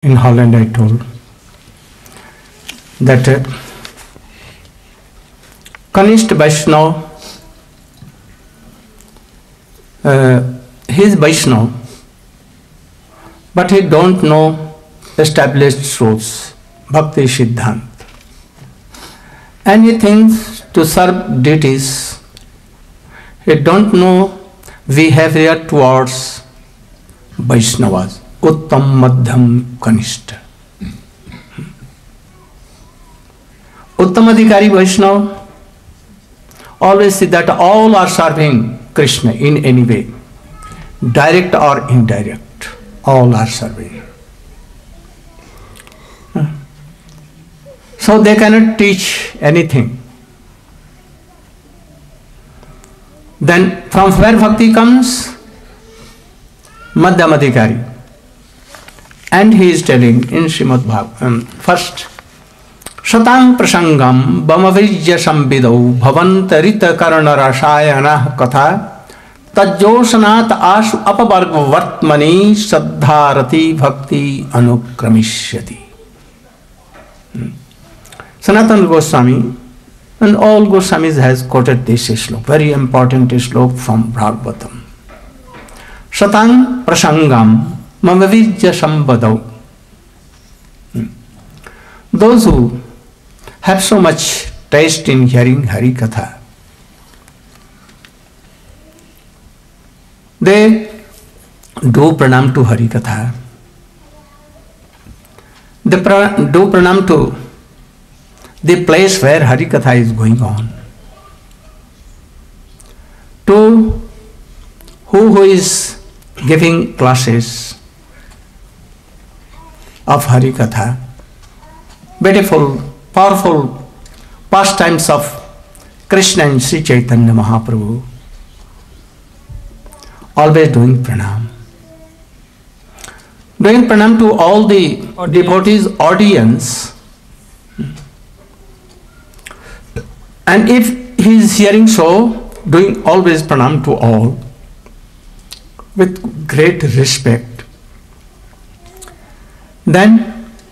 in Holland, I told that Kanishta Vaishnava, he is Vaishnava, but he don't know established source, Bhakti Siddhant. And he thinks to serve deities, he don't know behavior towards Vaishnavas, Uttam, Madhyam, Kanishta. Uttamadhikari Vaishnava always see that all are serving Krishna in any way, direct or indirect, all are serving. So they cannot teach anything. Then from where bhakti comes? Madhyamadhikari. And he is telling in Srimad Bhagavatam, first, Shatang prasangam bhamavijya samvidau bhavantarita karana rasayana katha tajjosanat ashu apavarga vartmani saddharati bhakti anukramishati. Sanatana Goswami and all Goswamis has quoted this slok, very important slok from Bhagavatam. Shatang prasangam bhamavijya samvidau. Those who have so much taste in hearing Hari Katha, they do pranam to Hari Katha. They do pranam to the place where Hari Katha is going on. To who is giving classes of Hari Katha, beautiful, powerful pastimes of Krishna and Sri Chaitanya Mahaprabhu, always doing pranam. Doing pranam to all the devotees' audience. And if he is hearing so, doing always pranam to all, with great respect, then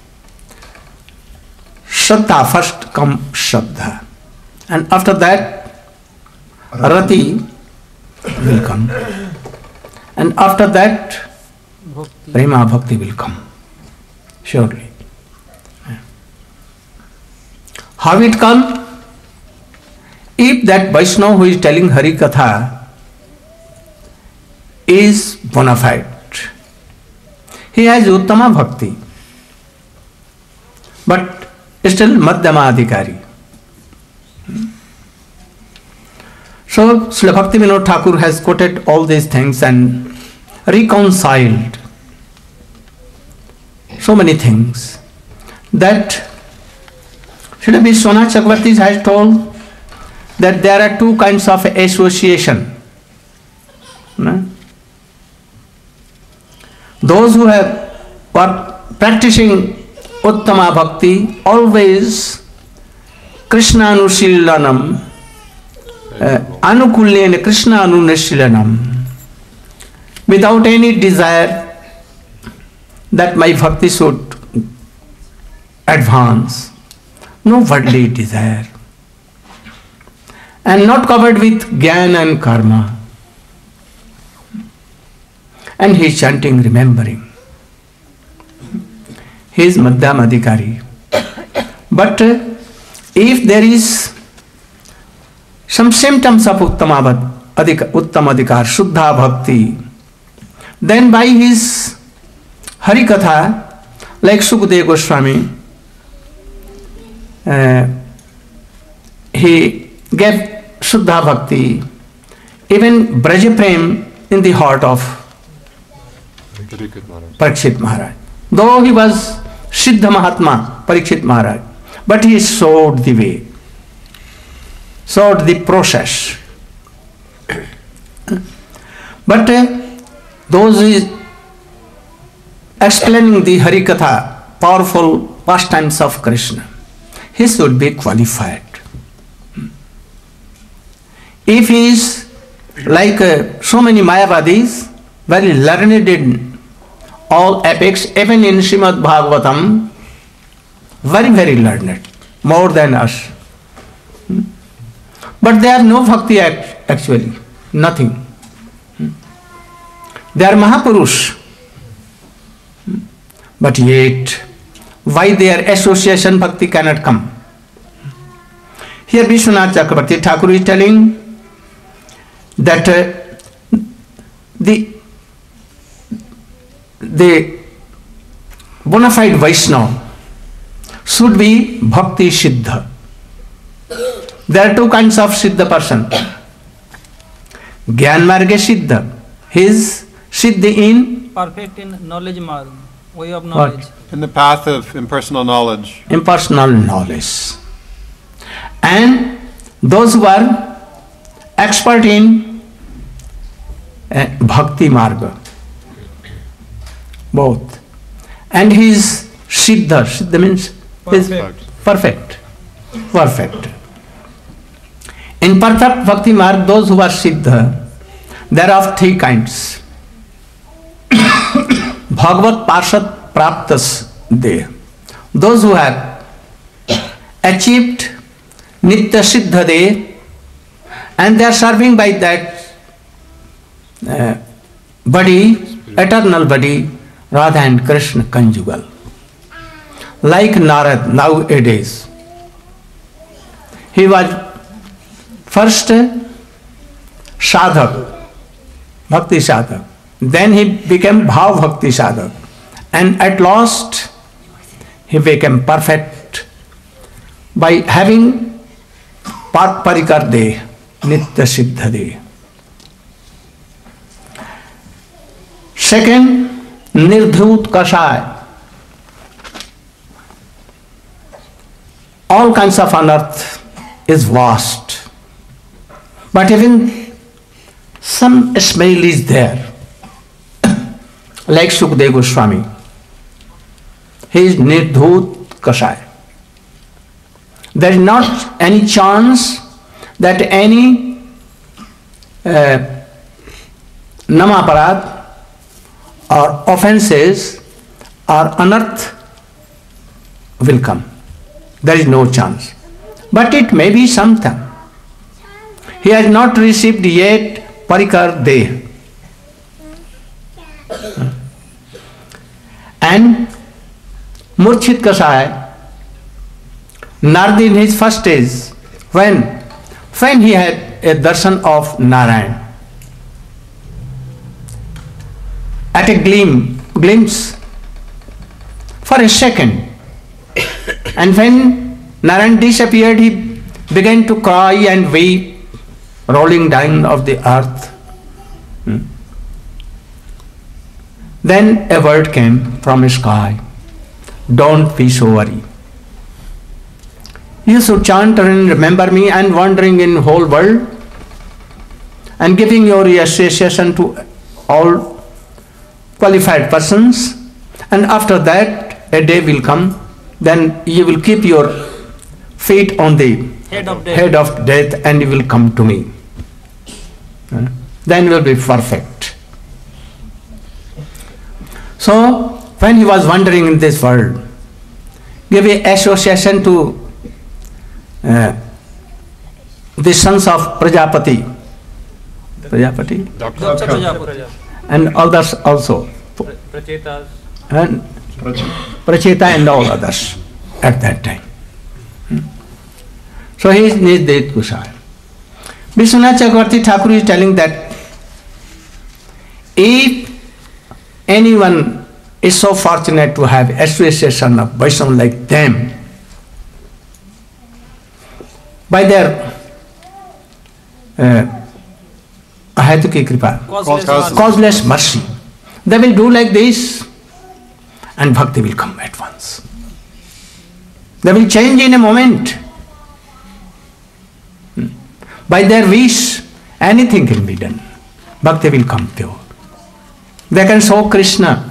Shraddha, first come Shraddha, and after that Rati will come, and after that Prema Bhakti will come, surely. How it come? If that Vaishnava who is telling Hari Katha is bona fide, he has Uttama Bhakti, but still Madhyama Adhikari. So Srila Bhakti Vinod Thakur has quoted all these things and reconciled so many things that Srila Vishwanath Chakravarti has told that there are two kinds of association. Those who are practicing Uttama Bhakti, always Krishna Anushillanam, Anukulyena Krishna Anunashillanam, without any desire that my bhakti should advance, no worldly desire, and not covered with jnana and karma. And he is chanting, remembering. He is Madhyam Adhikari. But if there is some symptoms of Uttama Adhikar, Shuddha Bhakti, then by his Hari Katha, like Sukadeva Goswami, he gave Shuddha Bhakti, even Braja Prem in the heart of Parikshit Maharaj. Though he was Siddha Mahatma, Parikshit Maharaj, but he showed the way, showed the process. But those who is explaining the Hari Katha, powerful pastimes of Krishna, he should be qualified. If he is like so many Mayavadis, very learned in all epics, even in Srimad Bhagavatam, very, very learned, more than us. But they have no bhakti actually, nothing. They are Mahapurush. But yet, why their association bhakti cannot come? Here Vishwanath Chakravarti Thakur is telling that the bona fide Vaishnava should be bhakti siddha. There are two kinds of siddha person. Gyan marga siddha. His siddhi in perfect in knowledge marg, way of knowledge. In the path of impersonal knowledge. Impersonal knowledge. And those who are expert in bhakti marga. Both. And his siddha. Siddha means perfect. In perfect bhakti marg, those who are siddha, there are of three kinds. Bhagavat Parshad Praptas they. Those who have achieved Nitya Siddha they, and they are serving by that body, eternal body, Radha and Krishna conjugal. Like Narad nowadays. He was first sadhak, bhakti sadhak. Then he became bhav bhakti sadhak. And at last he became perfect by having parikar de, nitya siddha de. Second, nirdhut kashay. All kinds of unearth is vast. But even some smell is there. Like Sukadeva Goswami. He is nirdhut kashay. There is not any chance that any namaparad or offenses or unearth will come. There is no chance. But it may be sometime. He has not received yet parikar deh. And Murchit Kashay, Narad in his first stage, when he had a darshan of Narayan, at a glimpse, for a second, and when Narayan disappeared, he began to cry and weep, rolling down of the earth. Then a word came from the sky, don't be so worried. You should chant and remember me and wandering in whole world and giving your association to all qualified persons, and after that a day will come, then you will keep your feet on the head of death and you will come to me. Then you will be perfect. So, when he was wandering in this world, give an association to the sons of Prajapati, and others also, and Pracheta and all others at that time. So he is Nirdhut Kashay. Vishwanath Chakravarti Thakur is telling that if anyone is so fortunate to have association of Vaishnava like them, by their ahatuki kripa, causeless mercy, they will do like this and bhakti will come at once. They will change in a moment. By their wish, anything can be done. Bhakti will come pure. They can show Krishna.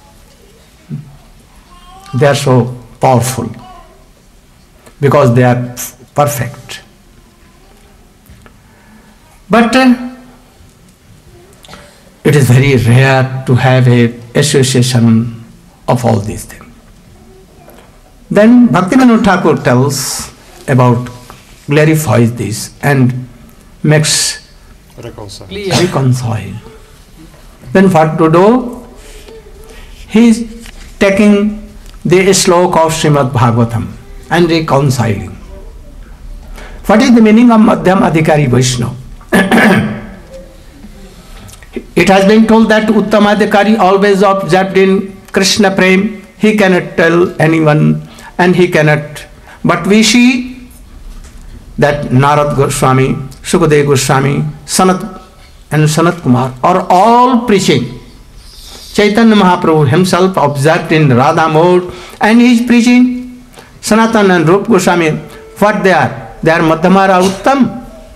They are so powerful because they are perfect. But it is very rare to have a association of all these things. Then Bhaktivinoda Thakur tells about, clarifies this and makes reconcile. Then what to do? He is taking the slok of Srimad Bhagavatam and reconciling. What is the meaning of Madhyam Adhikari Vaishnava? It has been told that Uttam Adhikari always observed in Krishna Prem. He cannot tell anyone and he cannot. But we see that Narad Goswami, Sukadeva Goswami, Sanat and Sanat Kumar are all preaching. Chaitanya Mahaprabhu himself observed in Radha mode and he is preaching. Sanatan and Rup Goswami, what they are? They are Madhyamara Uttam.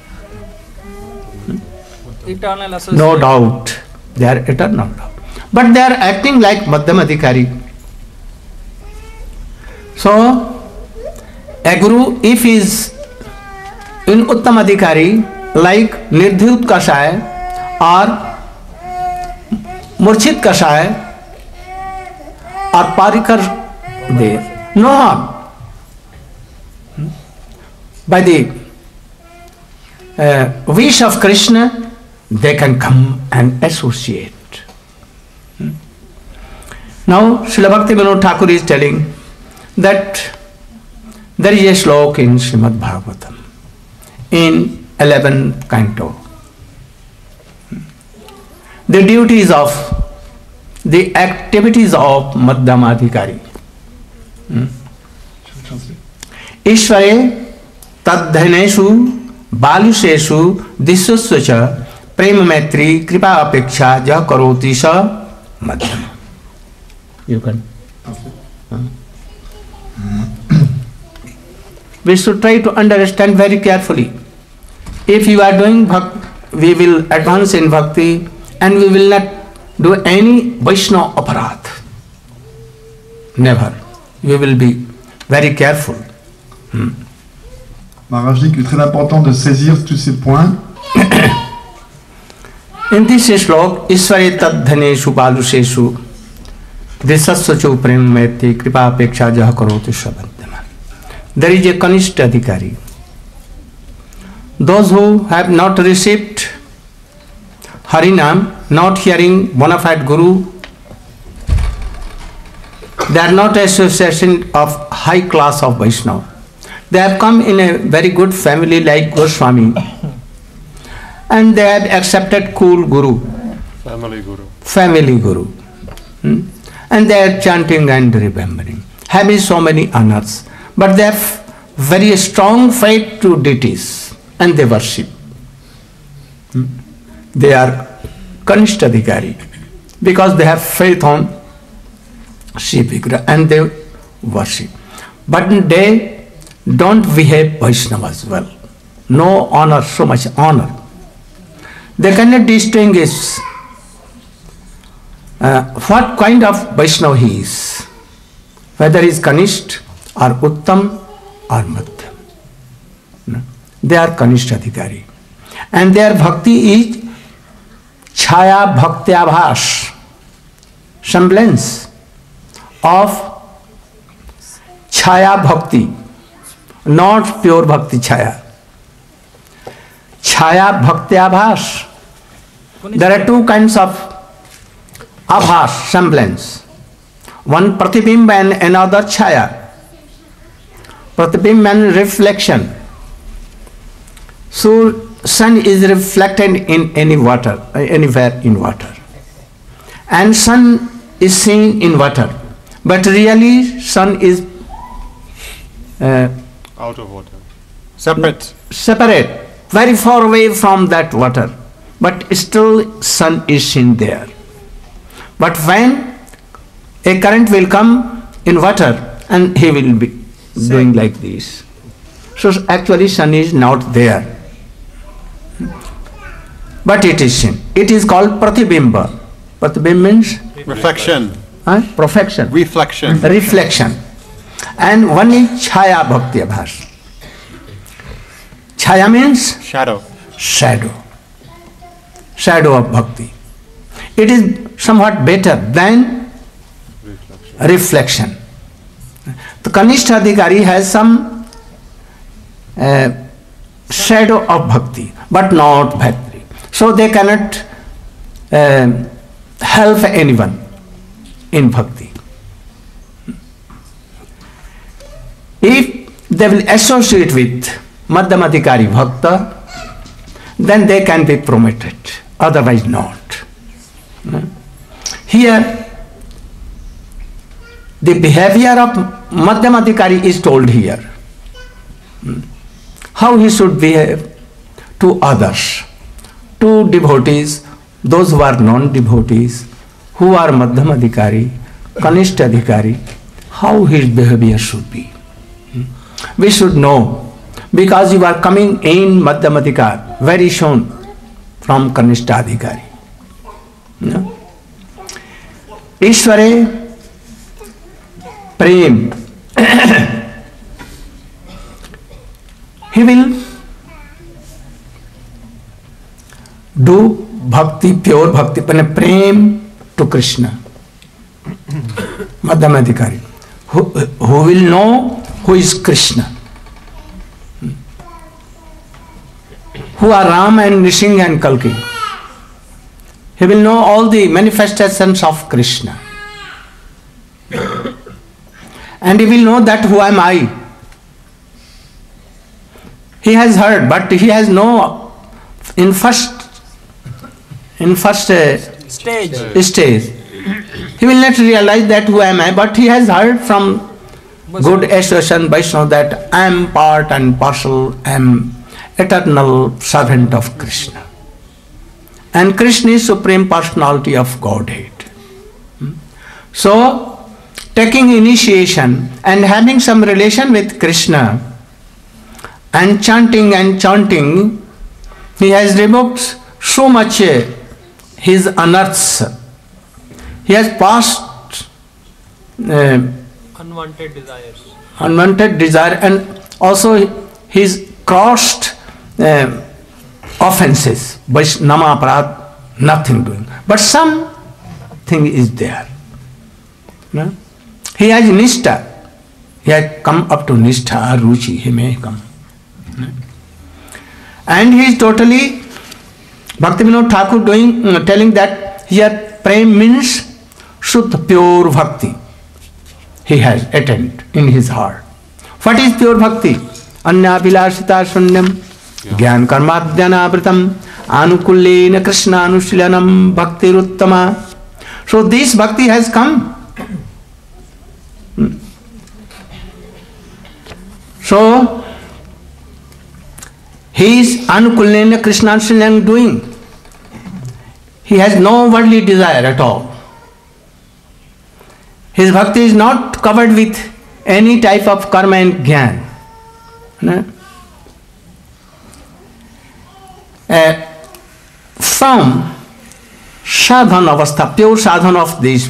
Eternal associate. No doubt, they are eternal. But they are acting like Madhyam Adhikari. So, a guru, if he is in Uttam Adhikari, like Nirdhyut Kashaya or Murchit Kashaya or Parikar, there, no harm. By the wish of Krishna, they can come and associate. Now, Srila Bhaktivinoda Thakur is telling that there is a slok in Srimad Bhagavatam in 11th canto. The duties of, the activities of Madhyamadhikari. Ishvare Tadhaneshu Baluseshu Dissusvacha Prema Maitri Kripa Apeksha Ja Karoti Sa Madhyam. You can. We should try to understand very carefully. If you are doing bhakti, we will advance in bhakti and we will not do any Vaishnava aparadh. Never. We will be very careful. Maharaj dit qu'il est très important de saisir tous ces points. In this slok, Ishvare Tadhaneshu Baluseshu Disasvacho Prem Maiti Kripa Apeksha Jaha Karoti Sabandhama. There is a Kanishta Adhikari. Those who have not received Harinam, not hearing bona fide Guru, they are not association of high class of Vaishnava. They have come in a very good family like Goswami and they have accepted cool Guru. Family Guru. And they are chanting and remembering, having so many honors. But they have very strong faith to deities and they worship. They are Kanishta Adhikari because they have faith on Shiv Vigraha and they worship. But they don't behave Vaishnavas well. No honor, so much honor. They cannot distinguish what kind of Vaishnava he is, whether he is Kanishta or Uttam or Madhyam. No? They are Kanishta Adhikari. And their bhakti is Chaya Bhaktyabhas, semblance of Chaya Bhakti, not pure Bhakti Chaya. Chaya Bhaktyabhas. There are two kinds of abhas, semblance. One pratibimba and another chaya. Pratibimba and reflection. So sun is reflected in any water, anywhere in water. And sun is seen in water. But really sun is Out of water. Separate. Separate, very far away from that water. But still sun is seen there. But when a current will come in water and he will be doing like this. So actually sun is not there. But it is seen. It is called pratibimba. Pratibimba means? Reflection. Perfection. Reflection. Reflection. And one is chaya bhakti abhas. Chaya means? Shadow. Shadow. Shadow of bhakti. it is somewhat better than reflection. The Kanishta Adhikari has some shadow of bhakti, but not bhakti. So they cannot help anyone in bhakti. If they will associate with Madhyama Adhikari Bhakta, then they can be promoted, otherwise not. Here, the behavior of Madhyama Adhikari is told here. How he should behave to others, to devotees, those who are non-devotees, who are Madhyama Adhikari, Kanishta Adhikari, how his behavior should be. We should know, because you are coming in Madhyama Adhikari very soon from Kanishta Adhikari. No? Ishvare Prem. He will do bhakti, pure bhakti, prem to Krishna. Madhyama Adhikari. Who will know who is Krishna. Who are Ram and Nrsimha and Kalki. He will know all the manifestations of Krishna. And he will know that who am I. He has heard, but he has no in first stage. He will not realize that who am I, but he has heard from good association Vaishnava that I am part and parcel, I am eternal servant of Krishna. And Krishna is Supreme Personality of Godhead. So, taking initiation and having some relation with Krishna and chanting, he has removed so much his unearths. He has passed unwanted desires. Unwanted desire, and also he's crossed offenses, Vaishnava aparad, nothing doing. But something is there. No? He has nishtha. He has come up to nishtha, ruchi, he may come. No? And he is totally, Bhaktivinoda Thakur telling that here prem means Shuddha, pure bhakti. He has attained in his heart. What is pure bhakti? Anya vilasita shunyam Gyan karmadhyanabritam anukullena krishna anushlanam bhaktiruttama. So this bhakti has come. So he is anukullena krishna anushlanam doing. He has no worldly desire at all. His bhakti is not covered with any type of karma and jnana. No? From sadhana avastha, pure sadhana of this,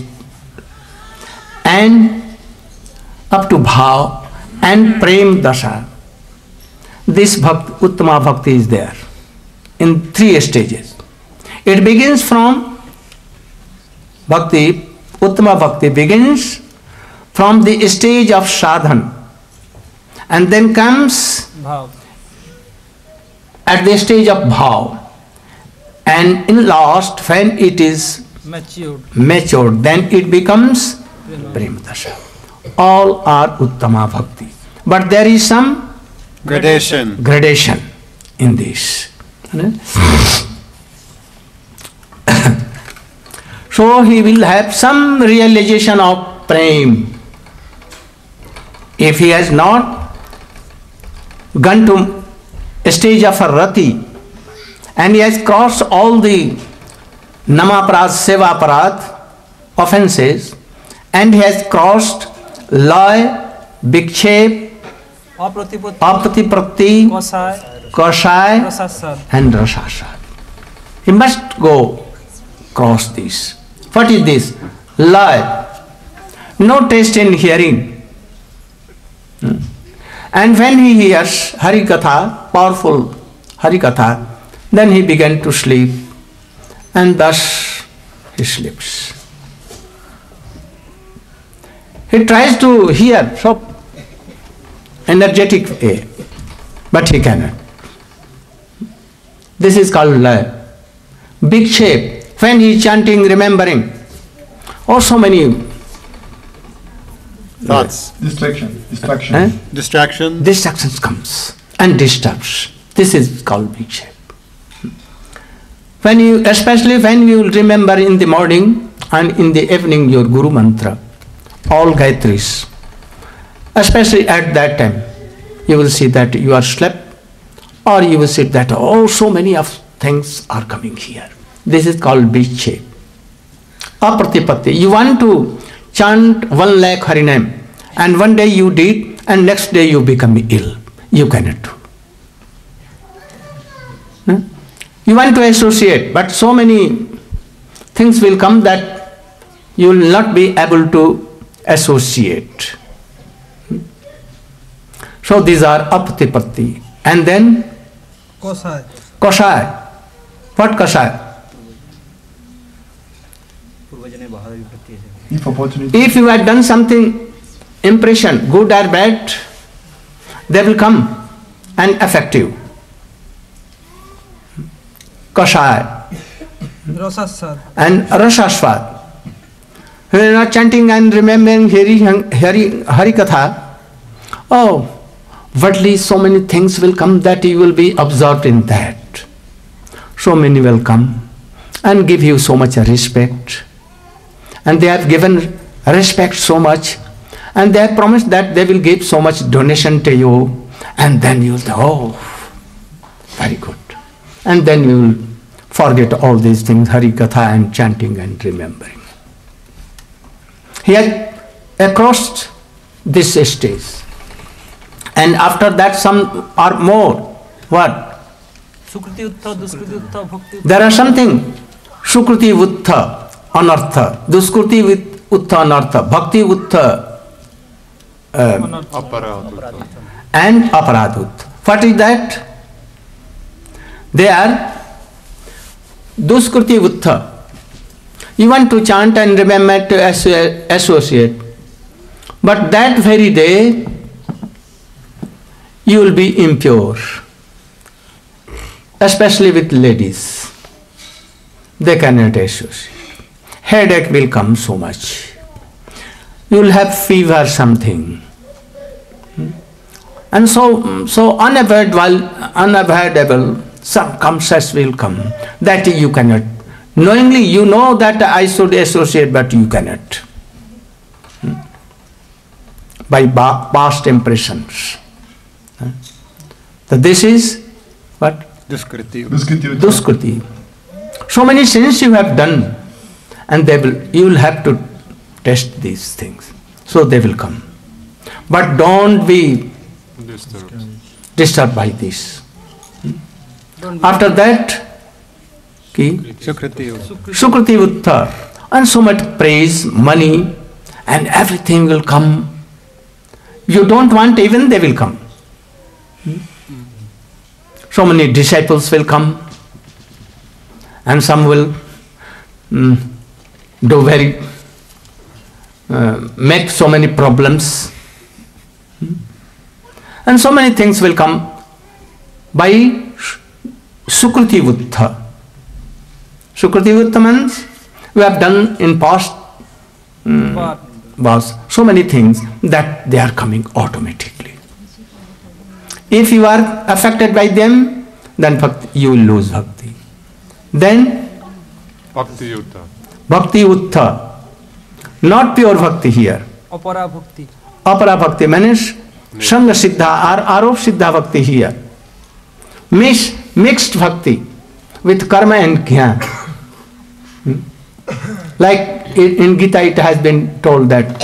and up to bhav and prem dasha, this bhakti, uttama bhakti is there in 3 stages. It begins from bhakti, uttama bhakti begins from the stage of sadhana, and then comes Bhav. at the stage of bhav, and in last when it is matured, then it becomes prema dasha. All are uttama bhakti, but there is some gradation in this. So he will have some realization of prem. If he has not gone to a stage of a rati, and he has crossed all the namaparad, sevaparad offenses, and he has crossed loy, vikshep, apratipatti, kosai, and rasasad. He must go cross this. What is this? Loy. No taste in hearing. And when he hears Harikatha, powerful Harikatha, then he began to sleep, and thus he sleeps. He tries to hear so energetic way, but he cannot. This is called big shape. When he is chanting, remembering, or so many Thoughts. Distraction. distractions comes and disturbs. This is called big shape. Especially when you remember in the morning and in the evening your Guru Mantra, all Gayatris, especially at that time, you will see that you are slept, or you will see that so many of things are coming here. This is called big shape. Apratipatti. You want to chant 1 lakh Harinam, and one day you did, and next day you become ill. You cannot do. You want to associate, but so many things will come that you will not be able to associate. So these are apatipatti. And then Kosai. What Kosai? If you had done something, impression, good or bad, they will come and affect you. Kosai. And Rasaswad. When you are chanting and remembering Hari Katha, worldly so many things will come that you will be absorbed in that. So many will come and give you so much respect. And they have given respect so much, and they have promised that they will give so much donation to you, and then you will say, very good. And then you will forget all these things, Hari Katha and chanting and remembering. Here, across this stage, and after that some are more. What? Sukriti Uttha, Duskriti Uttha, Bhakti Uttha. There are something. Sukriti Uttha, Anartha. Duskriti with Uttha, Anartha. Bhakti Uttha and Aparadut. What is that? They are Duskriti Uttha. You want to chant and remember to associate. But that very day, you will be impure. Especially with ladies. They cannot associate. Headache will come so much. You will have fever something. And so unavoidable circumstances will come that you cannot. Knowingly you know that I should associate, but you cannot. By past impressions. So this is what? Duskriti. So many sins you have done, and you will have to test these things. So they will come. But don't be disturbed by this. After that, Sukriti Uttha, and so much praise, money, and everything will come. You don't want, even they will come. So many disciples will come, and some will make so many problems, and so many things will come by Sukriti Uttha. Sukriti Uttha means we have done in past was so many things that they are coming automatically. If you are affected by them, then you will lose bhakti. Then Bhakti Uttha. Bhakti Uttha, not pure bhakti here. Apara Bhakti. Apara bhakti means Sangha Siddha or Arop Siddha bhakti here. Mixed bhakti with karma and jnana. Like in Gita it has been told that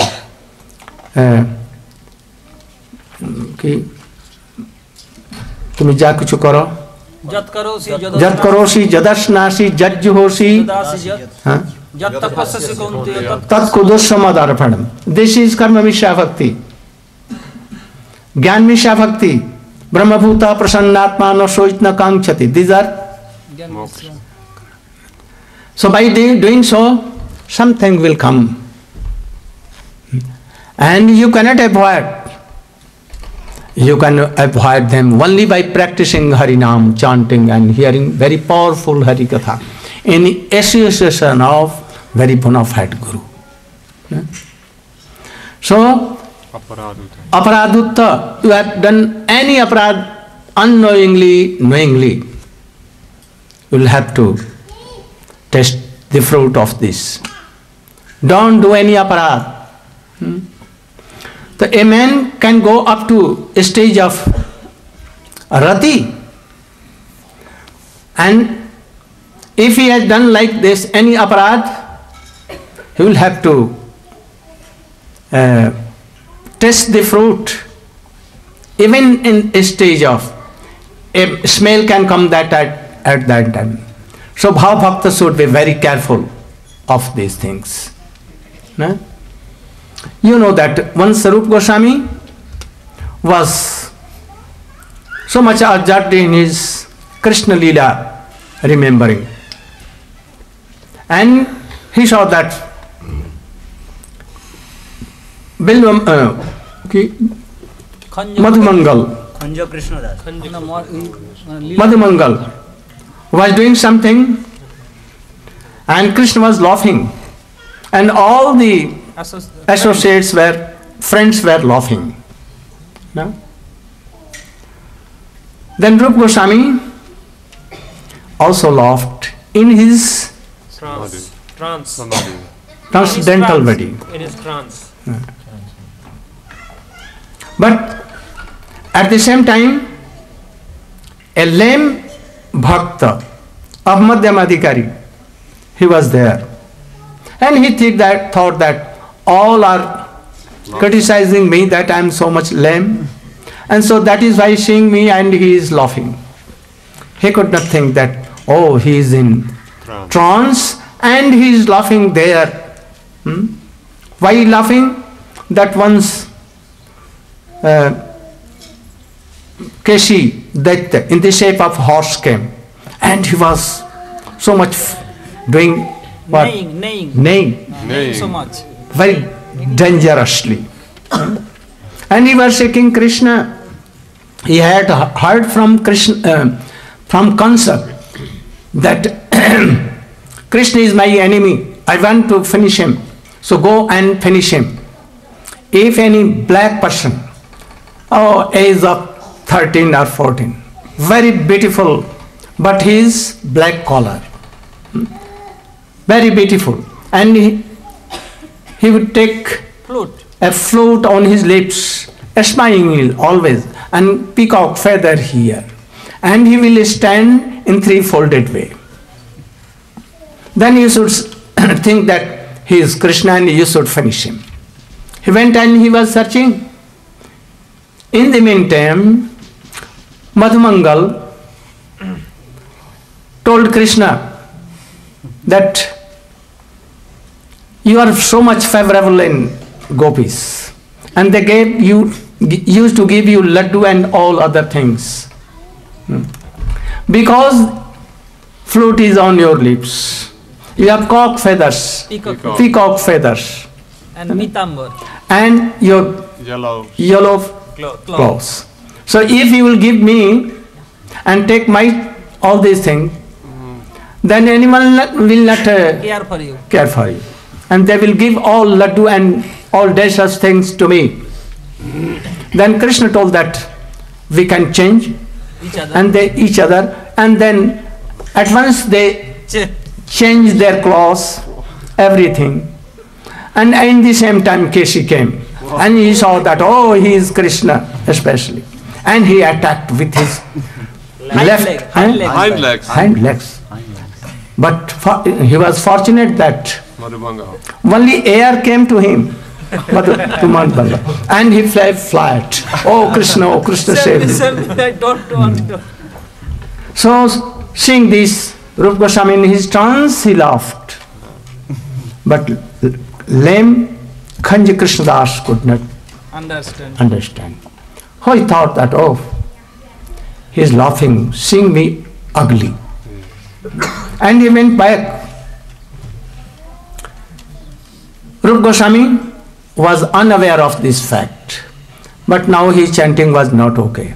तुम्हें जा कुछ करो जत करोसी जदर्शनासी जज्जुहोसी तत्कुदुस्समादारपणम. This is karma mishra bhakti. Jnana mishra bhakti. Brahmabhuta prasannatma no soitna kankshati. These are So by doing so, something will come. And you cannot avoid. You can avoid them only by practicing Harinam, chanting and hearing very powerful Harikatha in association of very bona fide Guru. So, aparadutta, you have done any aparad unknowingly, knowingly, you will have to taste the fruit of this. Don't do any aparad. So a man can go up to a stage of rati, and if he has done like this any aparad, he will have to taste the fruit. Even in a stage of a smell can come that at that time. So Bhav Bhakta should be very careful of these things. No? You know that once Sarup Goswami was so much absorbed in his Krishna Leela remembering, and he saw that Madhumangal was doing something, and Krishna was laughing, and all the associates friends were laughing. No? Then Rupa Goswami also laughed in his transcendental body. In his trance. But at the same time, a lame bhakta of Madhyam Adhikari, he was there. And he thought that all are criticizing me that I am so much lame. And so that is why seeing me and he is laughing. He could not think that, oh, he is in trance and he is laughing there. Why laughing? That once Keshi, Daitya, in the shape of horse came, and he was so much doing what? Neighing So much. very dangerously. And he was seeking Krishna. He had heard from Krishna, from Kansa, that Krishna is my enemy. I want to finish him. So go and finish him. If any black person, age of 13 or 14, very beautiful, but his black collar, very beautiful, and he would take a flute on his lips, smiling always, and peacock feather here, and he will stand in three-folded way. Then you should think that he is Krishna and you should finish him. He went and he was searching. In the meantime, Madhumangal told Krishna that you are so much favorable in gopis, and they used to give you laddu and all other things. Because flute is on your lips, you have peacock feathers, And pitambar. and your yellow clothes. So if you will give me and take all these things, then anyone will not Care for you. care for you. And they will give all laddu and all delicious things to me. Then Krishna told that we can change each other, and then at once they changed their clothes, everything. And in the same time Keshi came, and he saw that, oh, he is Krishna especially. And he attacked with his Hind legs. But he was fortunate that Madhumangal. only air came to him, to Madhumangal, and he fell flat. Oh Krishna, save me. I don't want to. So seeing this, Rupa Goswami in his trance, he laughed. But lame Khanji Krishnadas could not understand. Oh, he thought that, oh, he is laughing, seeing me ugly. And he went back Rupa Goswami was unaware of this fact, but now his chanting was not okay.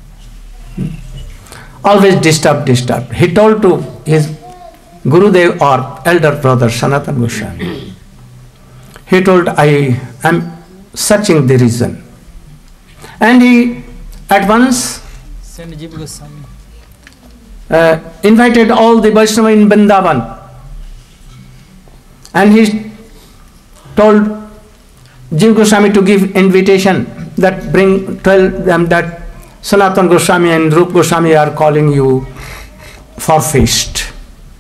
Always disturbed. He told to his Gurudev or elder brother Sanatana Goswami. He told, I am searching the reason. And he at once Send Jiva Goswami. invited all the Vaishnava in Vrindavan. And he told Jiva Goswami to give invitation, that tell them that Sanatana Goswami and Rupa Goswami are calling you for feast.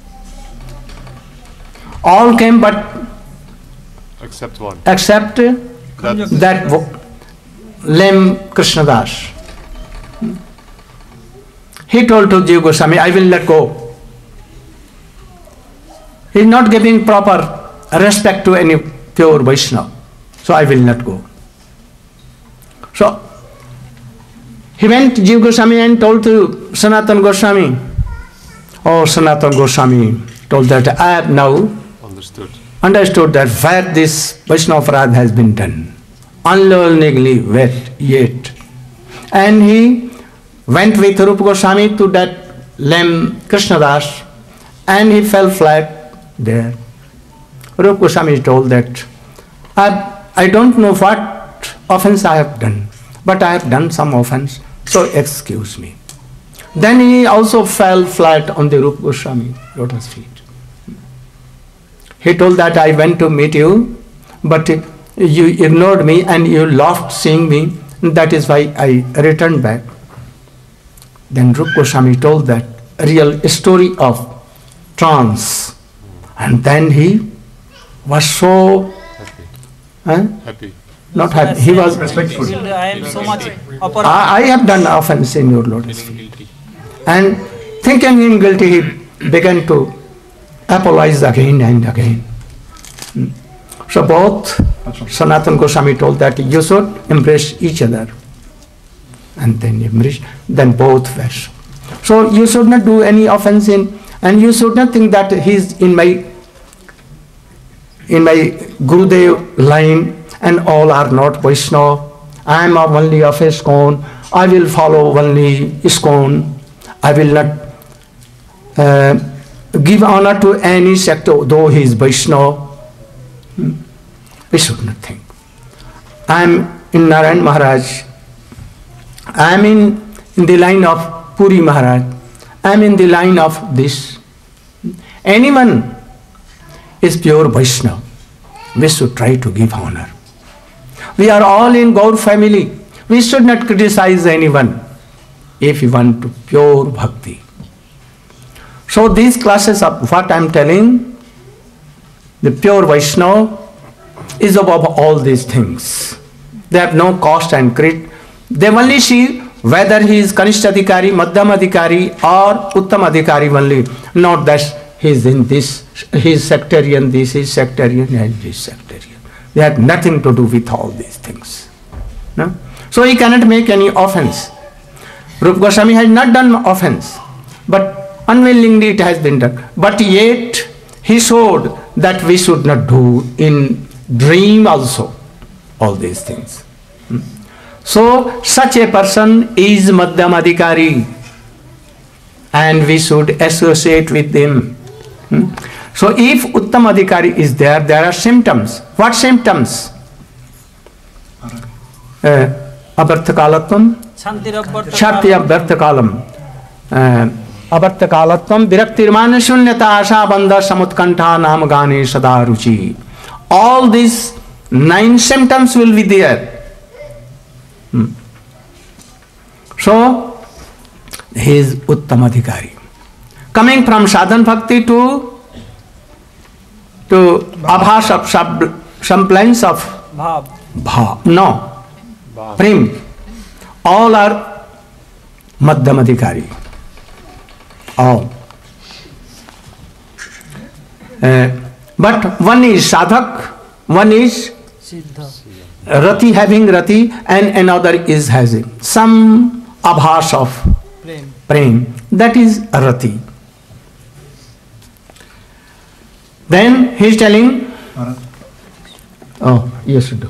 All came but Except one. except that lame Krishnadas. He told to Jiva Goswami, I will let go. He is not giving proper respect to any pure Vaishnava, so I will not go. So he went to Jiva Goswami and told to Sanatana Goswami. Oh, Sanatana Goswami told that I have now understood that where this Vaishnava Aparadha has been done, unlearningly yet. And he went with Rupa Goswami to that lame Krishnadas, and he fell flat there. Rupa Goswami told that I don't know what offense I have done, but I have done some offense, so excuse me. Then he also fell flat on the Rupa Goswami lotus feet. He told that I went to meet you, but you ignored me and you laughed seeing me. That is why I returned back. Then Rupa Goswami told that real story of trance. And then he was so happy. Not happy. He was respectful. I am so much I have done offense in your lotus feet. And thinking him guilty, he began to apologize again and again. So both Sanatana Goswami told that you should embrace each other. And then both were. So you should not do any offense and you should not think that he is in my Gurudev line and all are not Vaishnava. I am only of ISKCON. I will follow only ISKCON. I will not give honor to any sect, though he is Vaishnava. We should not think. I am in Narayan Maharaj. I am in the line of Puri Maharaj. I am in the line of this. Anyone is pure Vaishnava. We should try to give honor. We are all in Gaur family. We should not criticize anyone if we want to pure bhakti. So these classes of what I am telling, the pure Vaishnava is above all these things. They have no cost and credit. They only see whether he is Kanishta Adhikari, Madhyam Adhikari or Uttam Adhikari only. Not that he is in this, he is sectarian, this is sectarian and this is sectarian. They have nothing to do with all these things. No? So he cannot make any offense. Rupa Goswami has not done offense, but unwillingly it has been done. But yet he showed that we should not do in dream also all these things. So such a person is Madhyam Adhikari and we should associate with him. So if Uttam Adhikari is there, there are symptoms. What symptoms? Abarthakalatvam, Shanti Abarthakalam, Abarthakalatvam, Viraktirmana Shunyata Asha Bandha Samutkantha Namagani Sadaruchi. All these 9 symptoms will be there. So he is Uttam Adhikari. Coming from sadhan bhakti to abhas of semblance of bhav. No. Prem. All are Madhyam Adhikari. All. But one is sadhak, one is rati, having rati, and another is having some abhas of prem. That is rati. Then he is telling, Oh, you should do.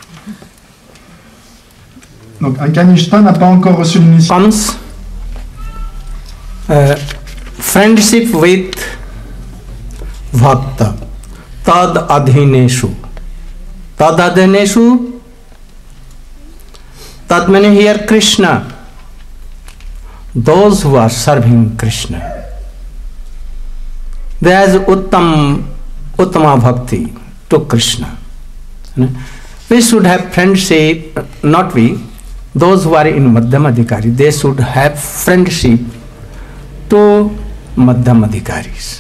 Donc un Kanishta n'a pas encore reçu l'initiation. Comes friendship with Bhakta. Tad adhineshu. Tad adhineshu. Tad meaning here Krishna. Those who are serving Krishna. There is Uttama Bhakti to Krishna. We should have friendship, not we, those who are in Madhyam Adhikari, they should have friendship to Madhyam Adhikaris.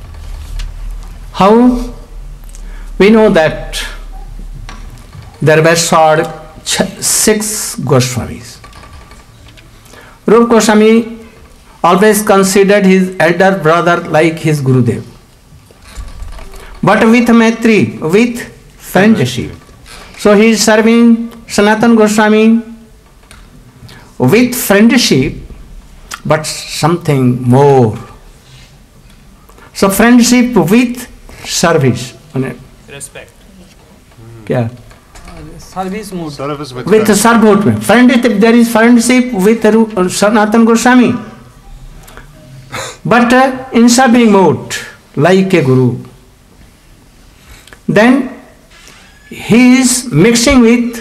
How? We know that there were 6 Goswamis. Rupa Goswami always considered his elder brother like his Gurudev. But with Maitri, with friendship. So he is serving Sanatana Goswami with friendship, but something more. So friendship with service. Respect. Yeah. Service mode. Service with With service. Friendship, there is friendship with Sanatana Goswami. But in serving mode, like a guru. Then he is mixing with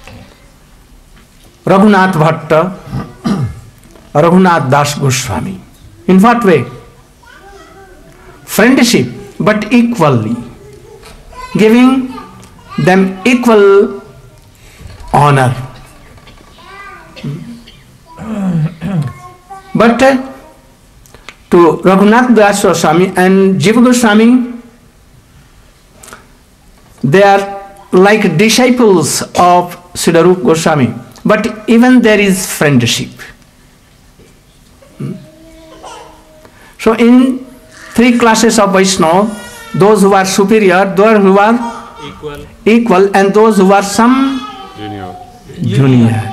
Raghunath Bhatta, Raghunath Das Goswami. In what way? Friendship, but equally. Giving them equal honor. But to Raghunath Das Goswami and Jiva Goswami, they are like disciples of Srila Rupa Goswami. But even there is friendship. So in 3 classes of Vaishnava, those who are superior, those who are equal, and those who are some junior.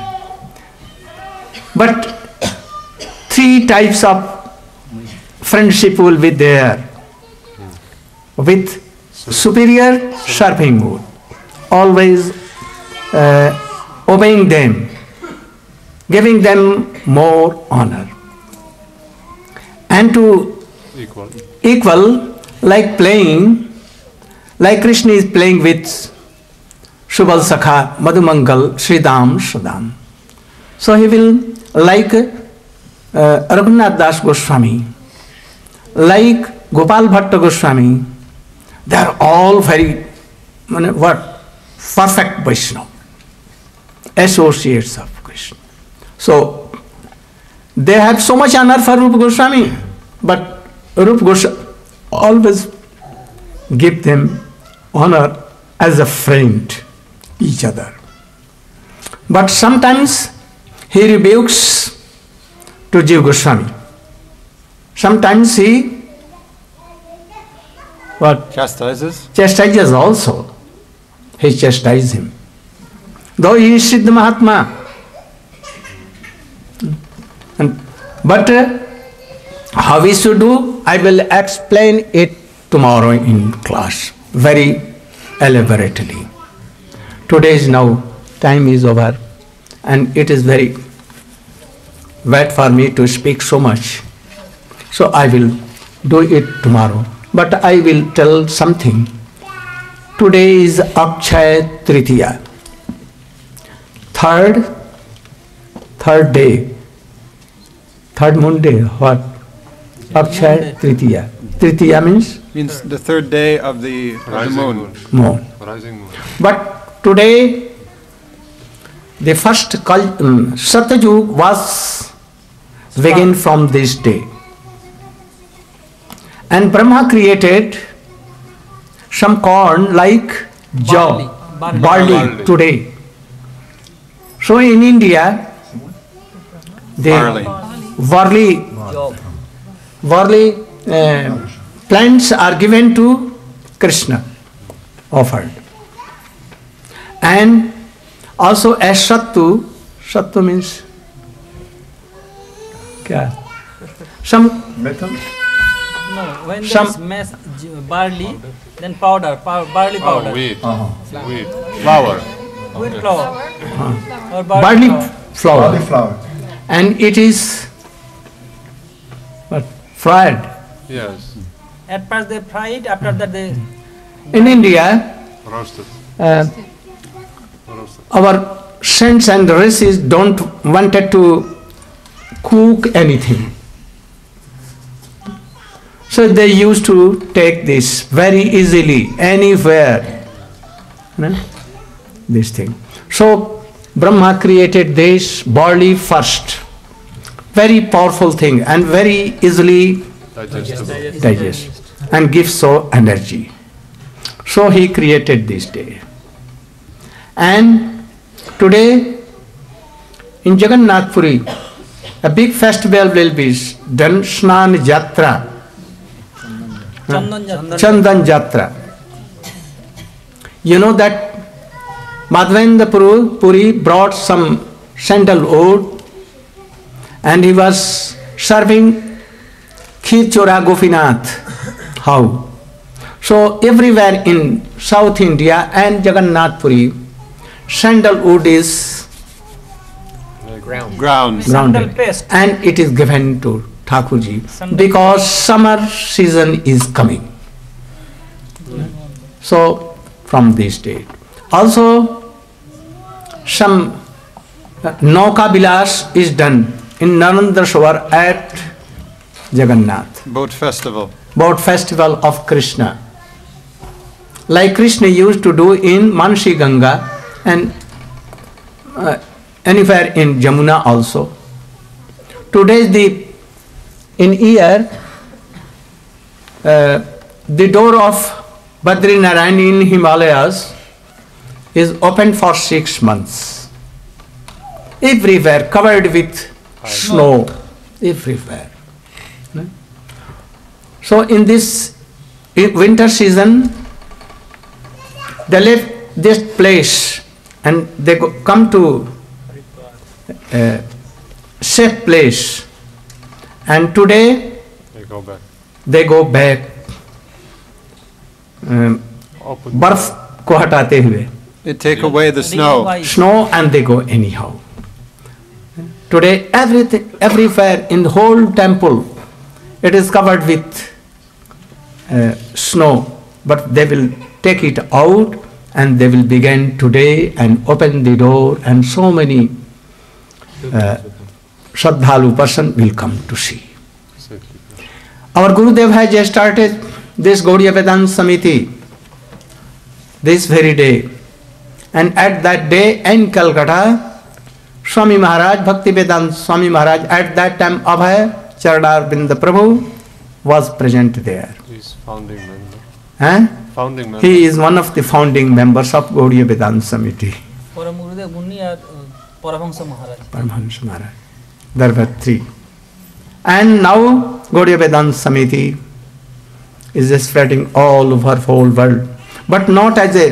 But 3 types of friendship will be there. With superior, serving mood, always obeying them, giving them more honor. And to equal, like playing, like Krishna is playing with Shubal Sakha, Madhumangal, Sridham, Sudam. So he will, like Raghunath Das Goswami, like Gopal Bhatta Goswami, they are all very, perfect Vaishnava, associates of Krishna. So they have so much honor for Rupa Goswami, but Rupa Goswami always give them honor as a friend, each other. But sometimes he rebukes to Jiva Goswami. Sometimes he chastises? Chastises also. He chastises him. Though he is Siddha Mahatma. But how we should do, I will explain it tomorrow in class, very elaborately. Today's now, time is over, and it is very bad for me to speak so much. So I will do it tomorrow. But I will tell something. Today is Akshaya Tritiya. Third day. Third moon day. What? Akshaya Tritiya. Tritiya means the 3rd day of the moon. Rising moon. But today, the first Satyajug was begun from this day. And Brahma created some corn like jaw, barley today. So in India, the barley plants are given to Krishna, offered. And also as sattu means some Metal? No, when Some- there is barley, then powder, barley powder. Oh, wheat. Uh-huh. Wheat. Flour. Wheat flour. Or barley flour. flour. Barley flour. And it is what, fried. Yes. At first they fry it, after that they In India, Roasted. Roasted. our saints and rishis don't wanted to cook anything. So they used to take this very easily, anywhere. No? This thing. So Brahma created this barley first. Very powerful thing and very easily Digestible. digest and gives so energy. So he created this day. And today in Jagannath Puri, a big festival will be done, Snan Jatra, Chandan Jatra. Chandan Jatra. You know that Madhavendra Puri brought some sandalwood and he was serving Kheer Chora Gopinath. How? So everywhere in South India and Jagannath Puri, sandalwood is Ground. Sandal grounded paste. and it is given to Thakurji Sandal because summer season is coming. So from this date. Also some Nauka Bilas is done in Narendra Sarovar at Jagannath. Boat festival. Boat festival of Krishna. Like Krishna used to do in Mansi Ganga and anywhere in Jamuna also. Today in year the door of Badrinarayan in Himalayas is open for 6 months. Everywhere covered with snow. Everywhere. So in this winter season, they left this place and they come to a safe place. And today They go back. they go back Open. बर्फ को हटाते हुए They take away the snow. snow and they go anyhow. Today everything, everywhere in the whole temple, it is covered with snow, but they will take it out and they will begin today and open the door and so many Shraddhalu person will come to see. Our Gurudev has just started this Gaudiya Vedanta Samiti this very day. And at that day in Calcutta, Swami Maharaj, Bhakti Vedanta Swami Maharaj, at that time Abhay Charanarvinda Prabhu was present there. He's founding member. Eh? Founding member. He is one of the founding members of Gaudiya Vedanta Samiti, Param Gurudev Munni and Paramahansa Maharaj. Paramahansa Maharaj. There were 3. And now Gaudiya Vedanta Samiti is spreading all over the whole world, but not as a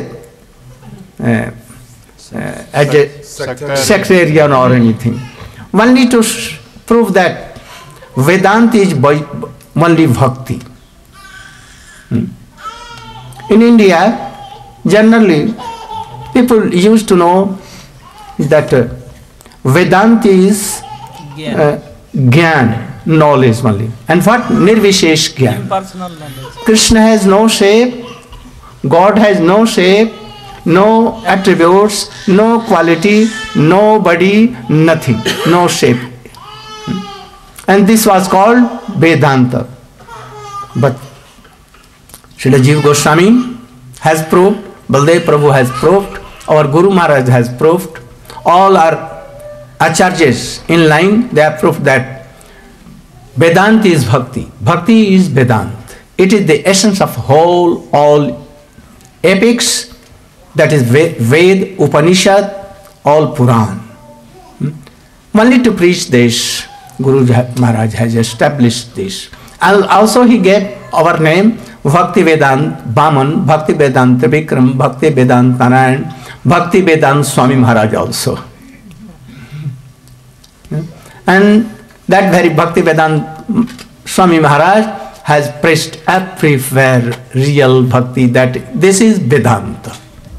sectarian or anything. Only to prove that Vedanta is only bhakti. In India, generally, people used to know that Vedanta is Gyan, knowledge only. And what? Nirvishesh Gyan. Impersonal knowledge. Krishna has no shape, God has no shape, no attributes, no quality, no body, nothing, no shape. And this was called Vedanta. But Srila Jiva Goswami has proved, Baldev Prabhu has proved, our Guru Maharaj has proved, all our acharyas in line, they have proved that Vedanta is Bhakti. Bhakti is Vedanta. It is the essence of all epics, that is Ved, Upanishad, all Puran. Only to preach this, Guru Maharaj has established this. And also he gave our name, Bhakti Vedanta Baman, Bhakti Vedanta Vikram, Bhakti Vedanta Narayan, Bhakti Vedanta Swami Maharaj also. And that very Bhakti Vedanta Swami Maharaj has preached everywhere real bhakti, that this is Vedanta.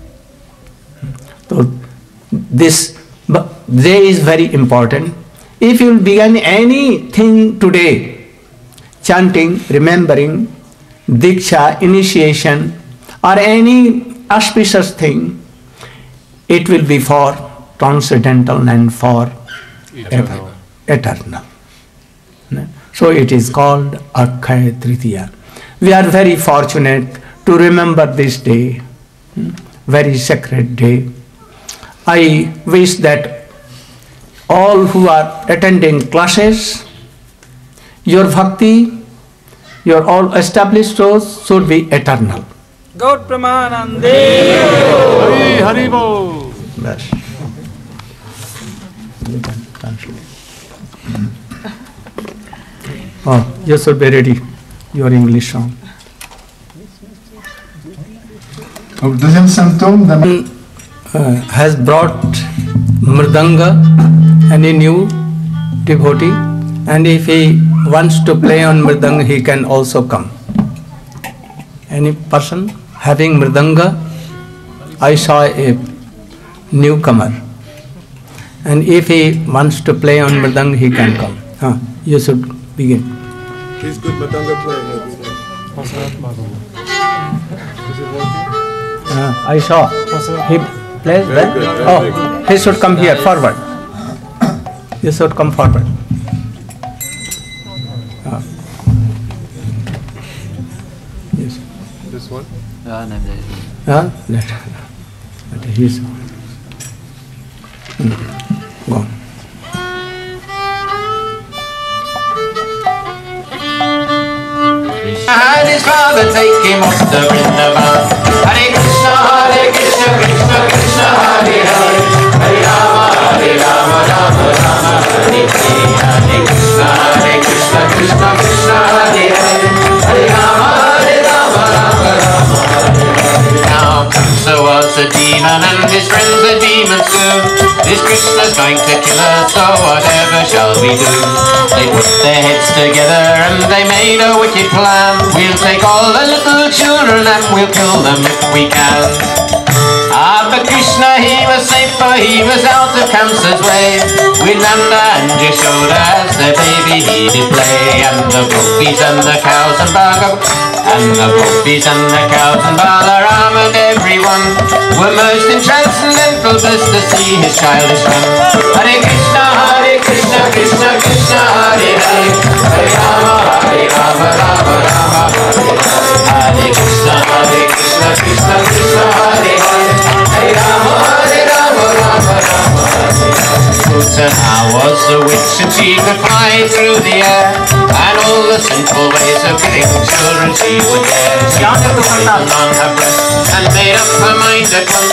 So this day is very important. If you begin anything today, chanting, remembering, diksha, initiation, or any auspicious thing, it will be for transcendental and for eternal. So it is called Akshaya Tritiya. We are very fortunate to remember this day, very sacred day. I wish that all who are attending classes, your bhakti, your all established souls should be eternal. Gaut Pramanande. Hari Hari Bol. Yes. You can translate. Oh, you should be ready. Your English song. Donc, deuxième symptôme d'un... Has brought mridanga, any new devotee, and if he wants to play on mridanga, he can also come. Any person having mridanga, I saw a newcomer, and if he wants to play on mridanga, he can come. You should begin. He's good mridanga player. I saw. He plays well. Oh, he should come here, forward. You should come forward. Yes. This one? Let his. Go on. Had his father take him off the Vrindavan. Hare Krishna, Krishna Krishna, Hare Hare, Hare Rama, Rama Rama, Hare Hare. Hare Krishna, Krishna Krishna, Hare Hare, Hare Rama, Rama Rama, Hare Hare. Now Kamsa was a demon and his friends a demon too. This Krishna's going to kill us, so whatever shall we do? They put their heads together and they made a wicked plan. We'll take all the little children and we'll kill them if we can. But Krishna, he was safe, for he was out of Kamsa's way. With Nanda and Yashoda as their baby he did play. And the gopis and the cows and Balaram and everyone were most entranced and blessed to see his childish son. Hare Krishna, Krishna Krishna, Hare Hare, Hare Rama, Rama Rama, Hare Hare. Hare Krishna, Krishna Krishna, Hare Hare, Hare Rama, Rama Rama, Hare Hare. Putana was a witch and she could fly through the air, and all the sinful ways of killing children she would dare. She took the poison on her breast and made up her mind at once.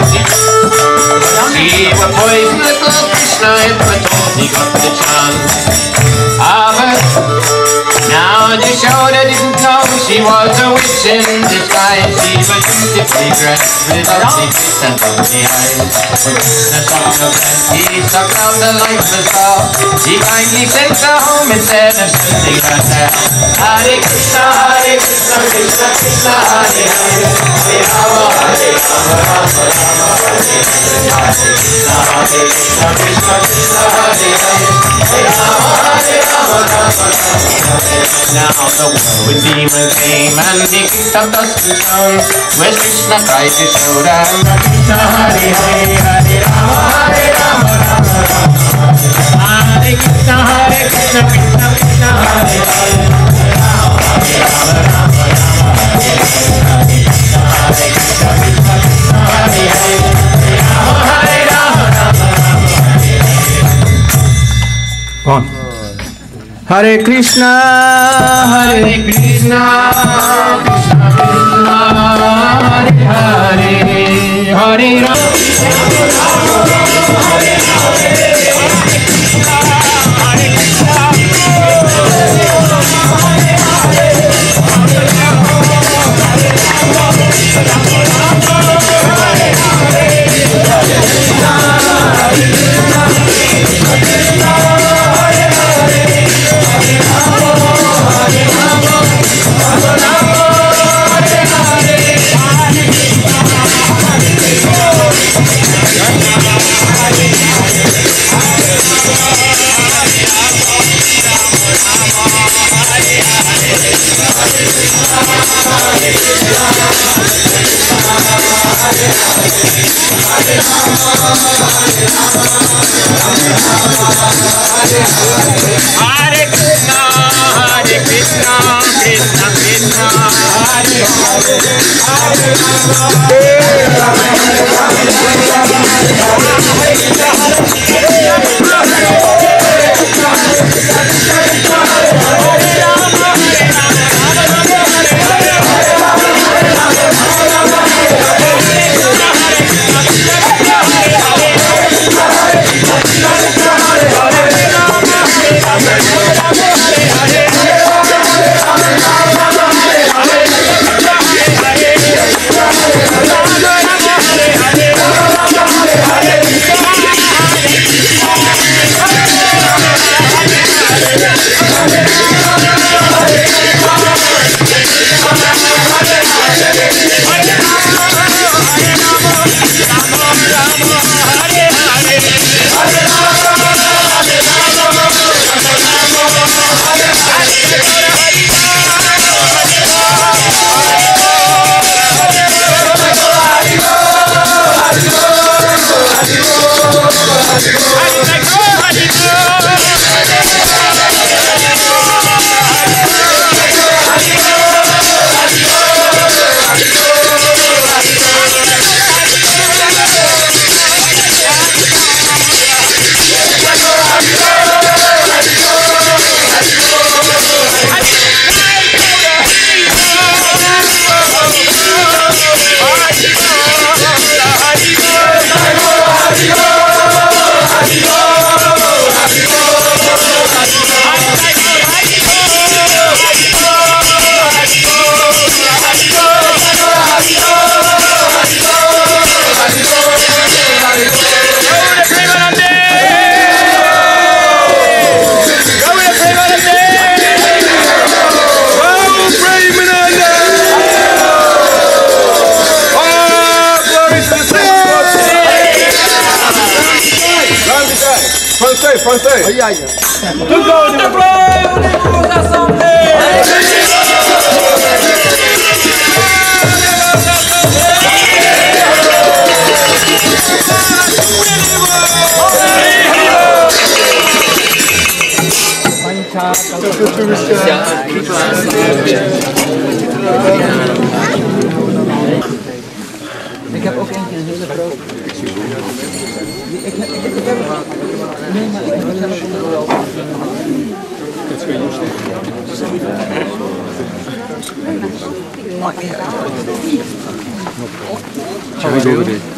She would poison little Krishna if at all he got the chance. But now Yashoda didn't know she was a witch in disguise. She was beautifully dressed with ugly face and lonely eyes. When Krishna saw her breast, he sucked out the life as well. He kindly sent her home instead of sending her there. Hare Krishna, Krishna Krishna, Hare Hare, Hare Rama, Rama Rama, Hare Hare. Hare Krishna, Krishna Krishna, Hare Hare, Hare Rama, Rama Rama, Hare Hare. Now the whirlwind demon came and he kicked up dust and stones. Where's Krishna cried to Yashoda, and Krishna, Hare Hare, Hare Rama, Rama Rama, Hare Krishna, Krishna Krishna, Hare Hare, Hare Rama, Rama Rama, Hare Hare. Hare Krishna, Krishna Krishna, Hare Hare, Hare Rama, Rama Rama, Hare Hare. Go on. Hare Krishna, Krishna Krishna, Hare Hare, Hare Rama. Hare Krishna, Krishna Krishna, Hare Ik heb ook een keer een hele grote. Ik heb nee, maar ik heb Shall we go with it?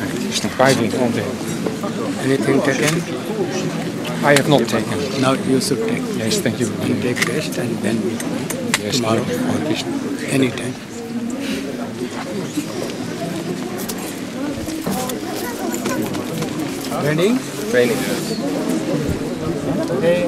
Anything taken? I have not taken. Now you should take. Yes, thank you. You take rest and then we Yes, tomorrow anytime. Training? Training. Okay.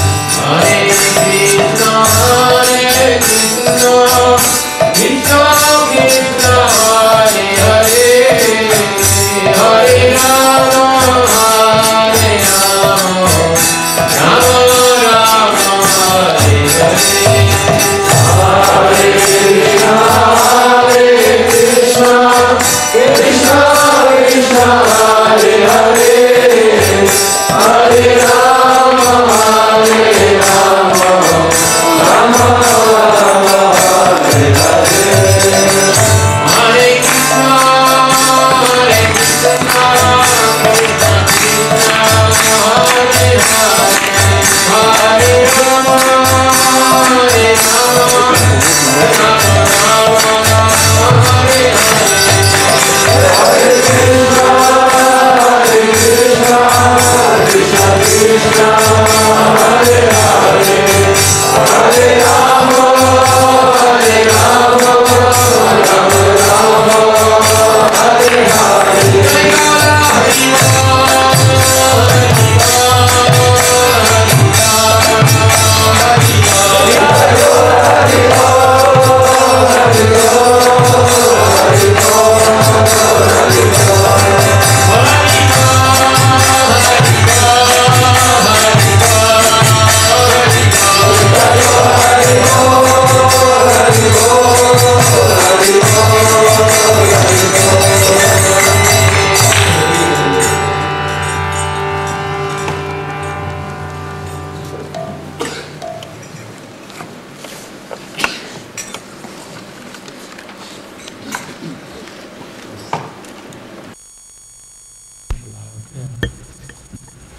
Krishna,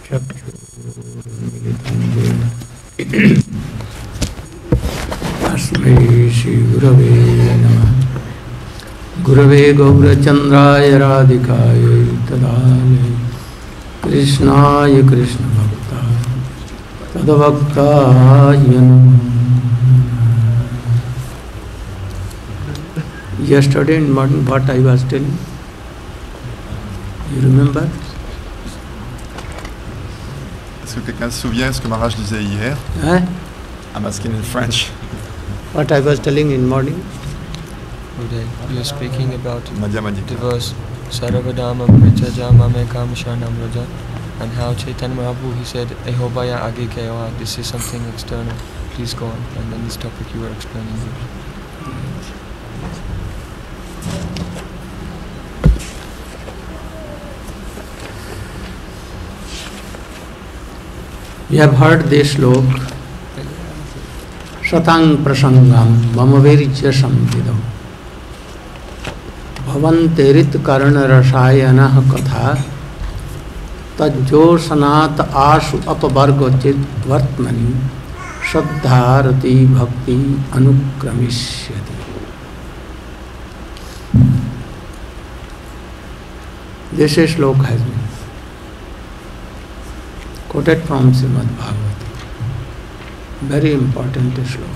तस्मै श्री गुरवे नमः। गुरवे गौरचन्द्राय राधिकाय तदालये कृष्णाय कृष्णभक्ताय तद्भक्ताय नमः। Yesterday in morning, what I was telling? You remember? Est-ce que quelqu'un se souvient ce que Maharaj disait hier? Hein? I'm asking in French. What I was telling in morning? Uday, you are speaking about Madhya Madhya. the verse Saravadamam Prichajamame Kamshanam Raja, and how Chaitanya Mahaprabhu, he said, Ehobaya Age Kayoha, this is something external. Please go on. And then this topic you were explaining. You have heard this slok. Satang prasangam mamavirjya samvidam bhavanterit karana rasayanah katha tajjosanat asu apavargocit vartmani saddharati bhakti anukramishyati. This slok has been quoted from Srimad Bhagavatam. Very important slok.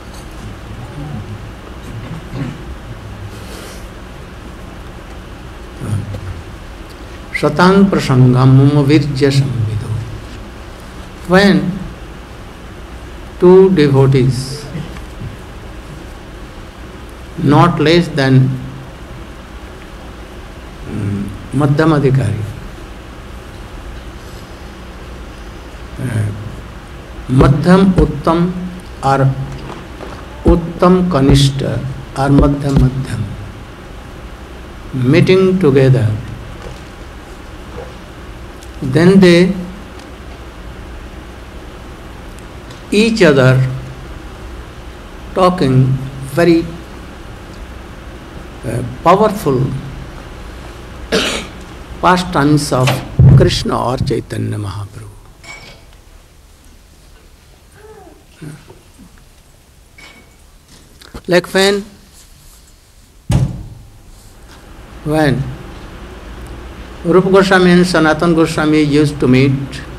Satang prasangam mamavirjya samvido. When two devotees, not less than Madhyamadhikari, Madhyam Uttam or Uttam Kanishta or Madhyam Madhyam, meeting together, then they each other talking very powerful pastimes of Krishna or Chaitanya Mahaprabhu. Like when Rupa Goswami and Sanatana Goswami used to meet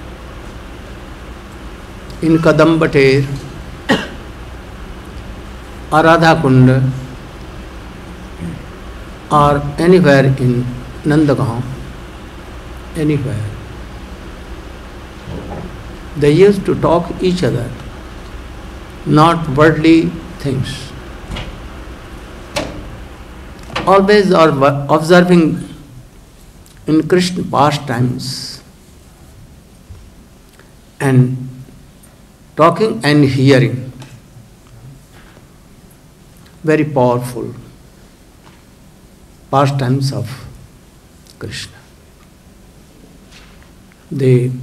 in Kadambater or Radha Kunda or anywhere in Nandagaon, anywhere, they used to talk each other, not worldly things. Always are observing in Krishna pastimes and talking and hearing. Very powerful pastimes of Krishna. The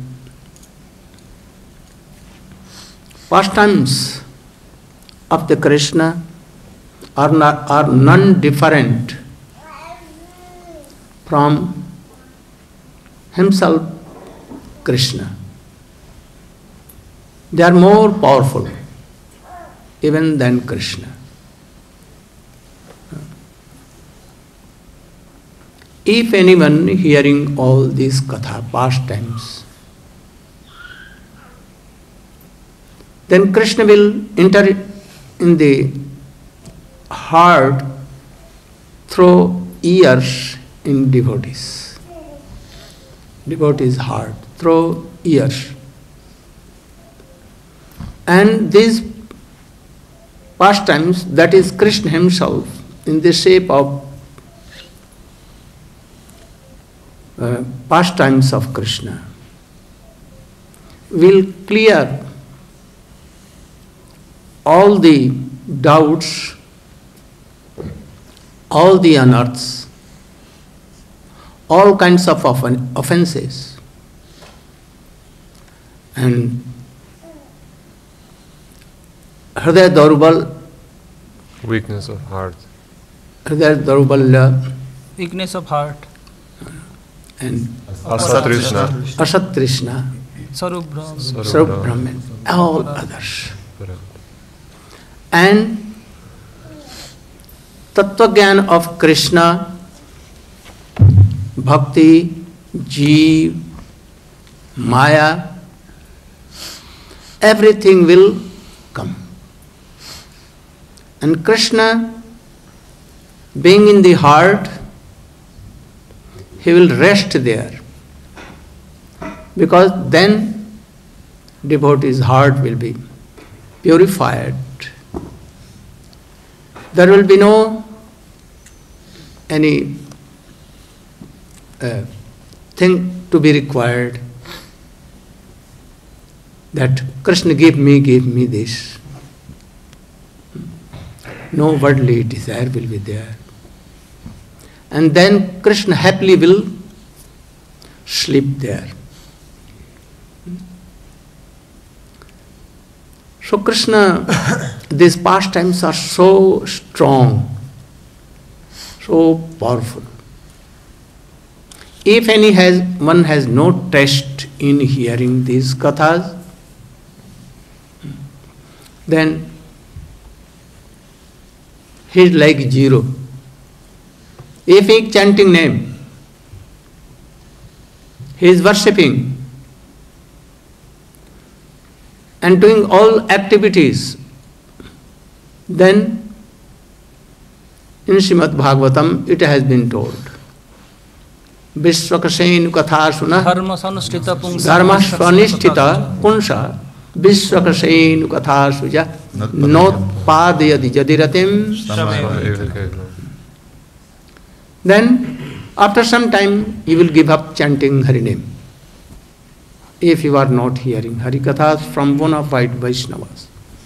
pastimes of the Krishna are none different from himself, Krishna. They are more powerful even than Krishna. If anyone hearing all these katha, pastimes, then Krishna will enter in the heart through ears in devotees. Devotees' heart through ears. And these pastimes, that is Krishna himself in the shape of pastimes of Krishna, will clear all the doubts, all the unearths, all kinds of offenses. And Hridaya Daurubal, weakness of heart. Hridaya Daurubal, weakness of heart. and Asat Krishna. Asat Krishna, Sarup Brahman. Sarup Brahman, all others. And Tattva Gyan of Krishna, Bhakti, Jeev, Maya, everything will come. And Krishna, being in the heart, he will rest there. Because then devotee's heart will be purified. There will be no any thing to be required that Krishna give me this. No worldly desire will be there. And then Krishna happily will sleep there. So Krishna, these pastimes are so strong, so powerful. If one has no taste in hearing these kathas, then he is like zero. If he is chanting name, he is worshipping and doing all activities, then in Srimad Bhagavatam it has been told, Vishwakasenu katha suna Dharmasvanusthita punsa Vishwakasenu katha suja notpadayadi jadiratim. Then after some time you will give up chanting Hari name. If you are not hearing Harikathas from bona fide Vaishnavas,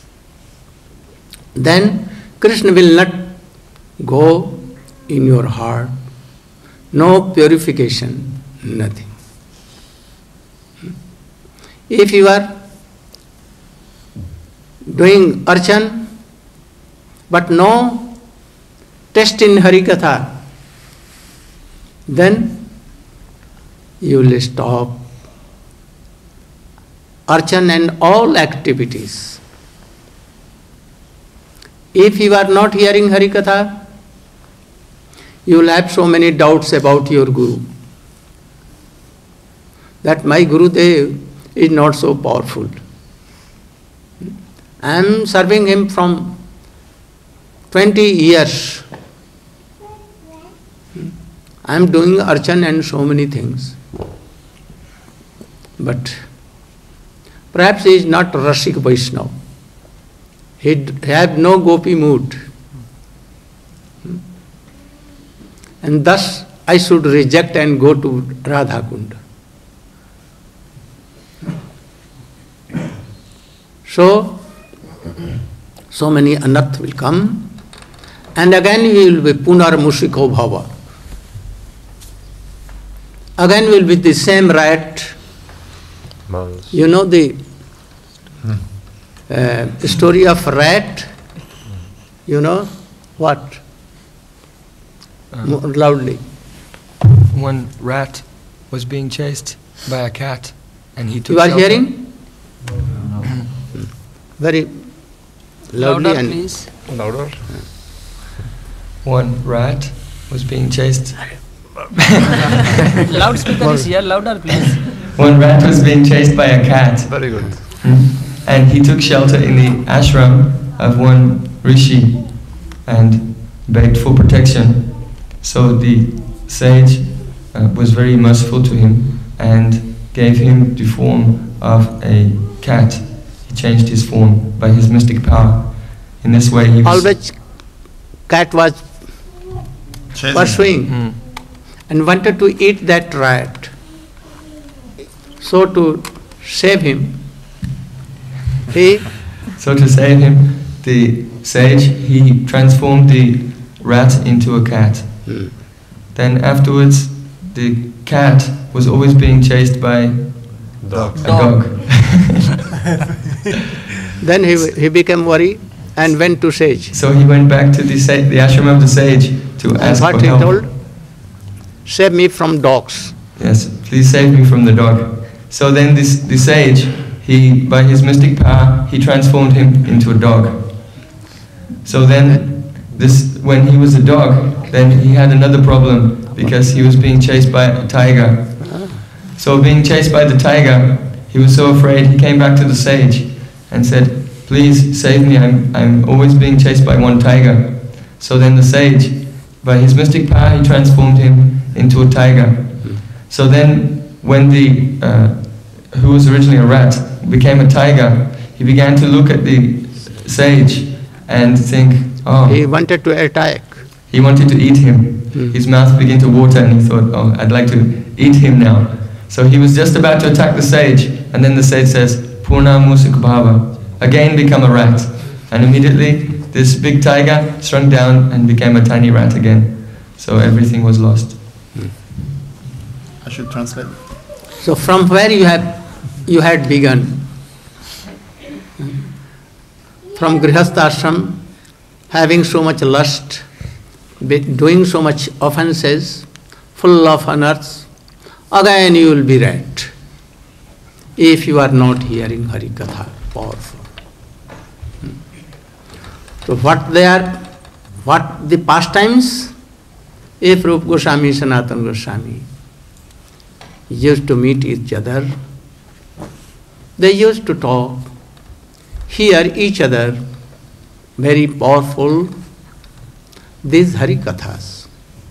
then Krishna will not go in your heart, no purification, nothing. If you are doing archan, but no taste in Harikatha, then you will stop archan and all activities. If you are not hearing Harikatha, you will have so many doubts about your Guru. That my Gurudev is not so powerful. I am serving him from 20 years. I am doing archan and so many things. But perhaps he is not Rasik Vaishnava. He have no gopi mood. And thus I should reject and go to Radha Kunda. So many anarth will come, and again we will be punar mushiko bhava. Again will be the same rat. You know the story of rat? You know what? More loudly. One rat was being chased by a cat, and he took You are shelter. hearing? Very loudly Louder, and please. Louder. One rat was being chased. Loudspeaker is here. Louder, please. One rat was being chased by a cat. Very good. And he took shelter in the ashram of one rishi and begged for protection. So the sage was very merciful to him and gave him the form of a cat. He changed his form by his mystic power. In this way he was... always cat was pursuing and wanted to eat that rat. So to save him, So to save him, the sage, he transformed the rat into a cat. Then afterwards, the cat was always being chased by a dog. Then he became worried and went to sage. So he went back to the ashram of the sage to And ask what for he help. told? Save me from dogs. Yes, please save me from the dog. So then the sage, by his mystic power, he transformed him into a dog. So then, when he was a dog, then he had another problem because he was being chased by a tiger. So being chased by the tiger, he was so afraid, he came back to the sage and said, please save me, I'm always being chased by one tiger. So then the sage, by his mystic power, he transformed him into a tiger. So then when who was originally a rat, became a tiger, he began to look at the sage and think, oh. He wanted to attack. He wanted to eat him. His mouth began to water and he thought, oh, I'd like to eat him now. So he was just about to attack the sage, and then the sage says, Purna Musik Bhava, again become a rat. And immediately this big tiger shrunk down and became a tiny rat again. So everything was lost. I should translate. So from where you had begun? From Grihastha ashram, having so much lust, doing so much offenses, full of unearths, again you will be rat if you are not hearing Hari Katha, powerful. So what the pastimes? If Rupa Goswami, Sanatana Goswami used to meet each other, they used to talk, hear each other, very powerful, these Hari Kathas.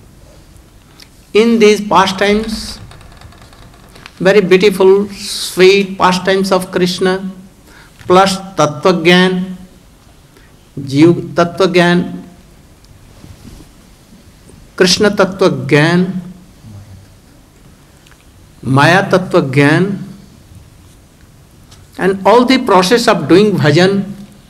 In these pastimes, very beautiful, sweet pastimes of Krishna, plus Tattva Gyan, Jiv Tattva Gyan, Krishna Tattva Gyan, Maya Tattva Gyan, and all the process of doing bhajan,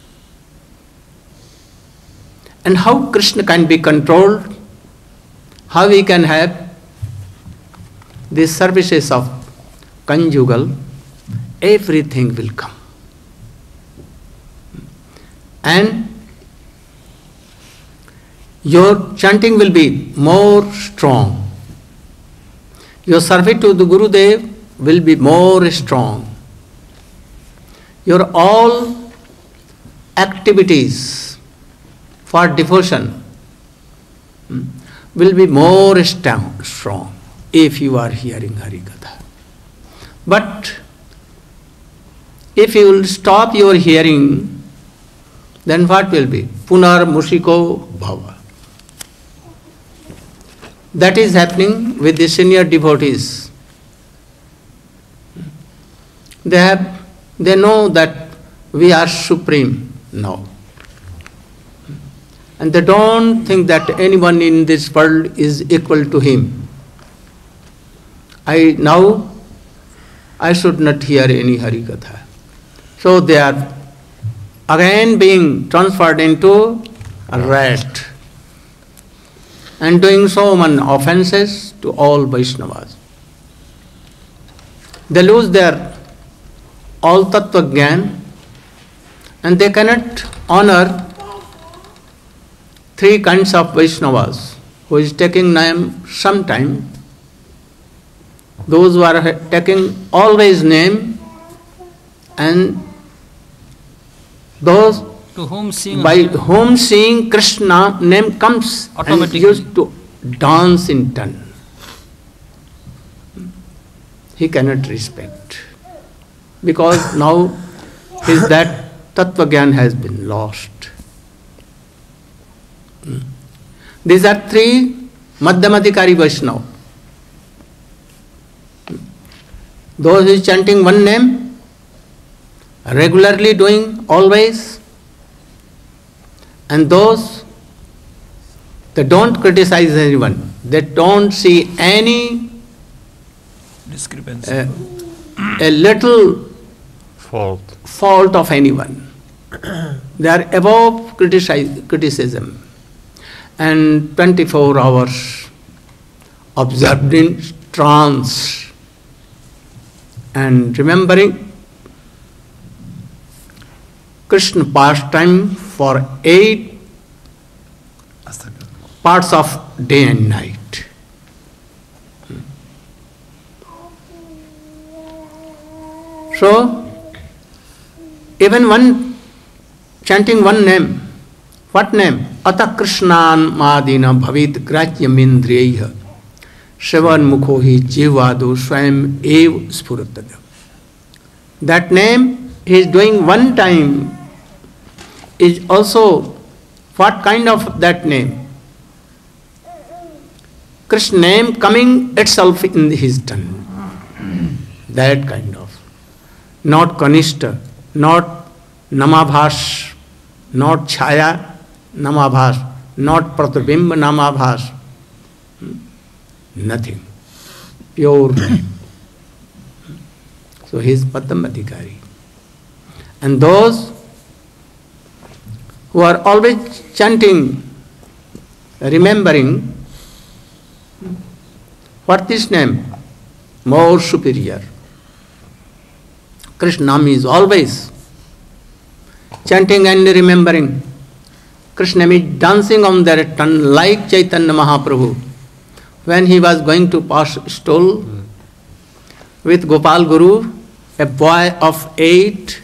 and how Krishna can be controlled, how we can have these services of conjugal, everything will come. And your chanting will be more strong. Your service to the Gurudev will be more strong. Your all activities for devotion will be more strong if you are hearing Hari Katha. But if you will stop your hearing, then what will be? Punar Musiko Bhava. That is happening with the senior devotees. They know that we are supreme now. And they don't think that anyone in this world is equal to him. I should not hear any Hari Katha. So they are again being transferred into a rat and doing so many offenses to all Vaishnavas. They lose their all Tattva Gyan and they cannot honor three kinds of Vaishnavas who is taking name sometime. Those who are taking always name, and those by whom seeing Krishna name comes and used to dance in turn. He cannot respect, because now that Tattva Gyan has been lost. These are three Madhyamadikari Vaishnava. Those who is chanting one name, regularly doing always, and those, they don't criticize anyone, they don't see any discrepancy, a little fault of anyone. They are above criticism, and 24 hours observed in trance and remembering Krishna pastime for 8 parts of day and night. So, even one chanting one name, what name? Ata Krishnan Madina Bhavid Grajyamindriya Shravan Mukhohi Jivado Swayam Ev Spuratada. That name he is doing one time is also what kind of that name? Krishna name coming itself in his tongue. That kind of. Not Kanishta, not Namabhas, not Chaya Namabhas, not Pratibimba Namabhas. Nothing. Pure name. So he is Padam Adhikari. And those who are always chanting, remembering, what is name? More superior. Krishna is always chanting and remembering. Krishna is dancing on their tongue like Chaitanya Mahaprabhu. When he was going to pass stool with Gopal Guru, a boy of 8,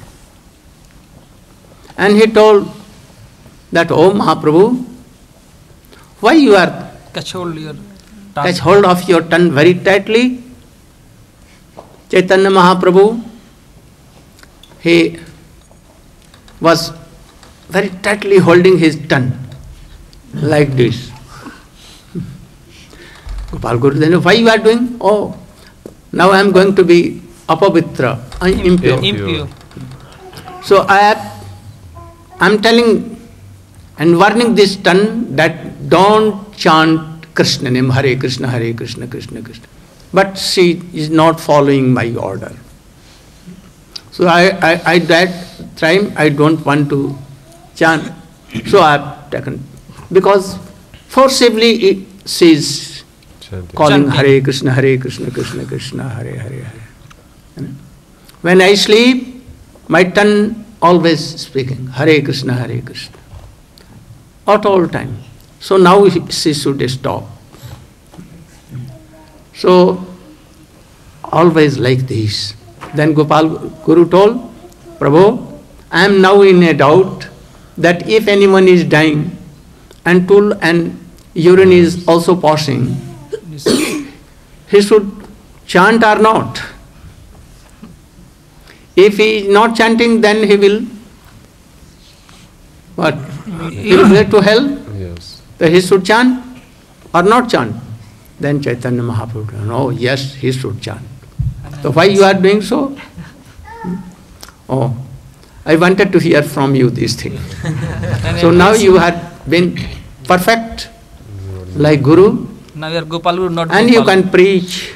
and he told that, "Oh Mahaprabhu, why you are Catch hold of your tongue very tightly?" Chaitanya Mahaprabhu, he was very tightly holding his tongue like this. Gopal Guru then, "Why you are doing?" "Oh, now I am going to be apavitra, impure. So I am telling and warning this tongue that don't chant Krishna name, Hare Krishna, Krishna Krishna. But she is not following my order. So I that time I don't want to chant. So I have taken, because forcibly she is calling Hare Krishna, Krishna Krishna, Hare Hare. When I sleep, my tongue always speaking Hare Krishna, at all time. So now she should stop. So always like this. Then Gopal Guru told, "Prabhu, I am now in a doubt that if anyone is dying and stool and urine is also passing, he should chant or not. If he is not chanting, then he will what? He will go to hell? Yes. So he should chant or not chant?" Then Chaitanya Mahaprabhu told, "No, yes, he should chant." "So why you are doing so?" "Oh, I wanted to hear from you this thing." So now you have been perfect like Guru. Now you are Gopal Guru, not and Gopal. You can preach.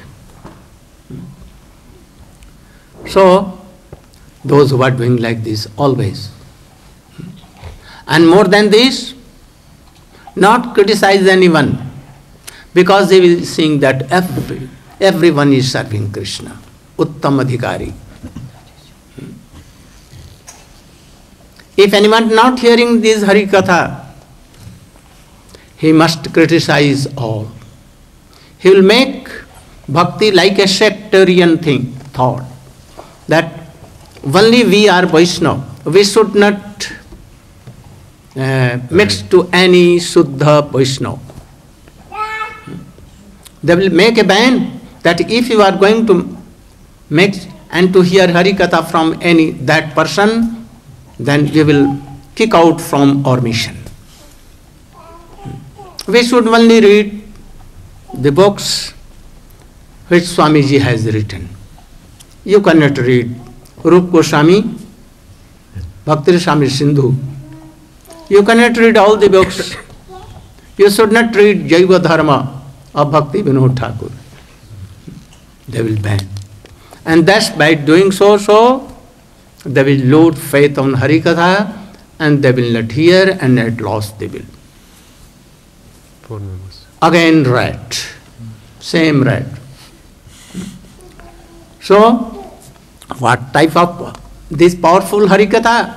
So those who are doing like this always. And more than this, not criticize anyone, because they will think that everyone is serving Krishna. Uttam Adhikari. If anyone not hearing this Hari Katha, he must criticize all. He will make bhakti like a sectarian thought, that only we are Vaishnava. We should not mix to any Suddha Vaishnava. They will make a ban that if you are going to mix and to hear Hari Katha from that person, then we will kick out from our mission. We should only read the books which Swamiji has written. You cannot read Rup Goswami, Bhakti Rasamrita Sindhu. You cannot read all the books. You should not read Jaiva Dharma of Bhakti Vinod Thakur. They will ban. And thus by doing so, they will lose faith on Hari Katha, and they will not hear, and at last they will. Again rat. Same rat. So, what type of this powerful Hari Katha?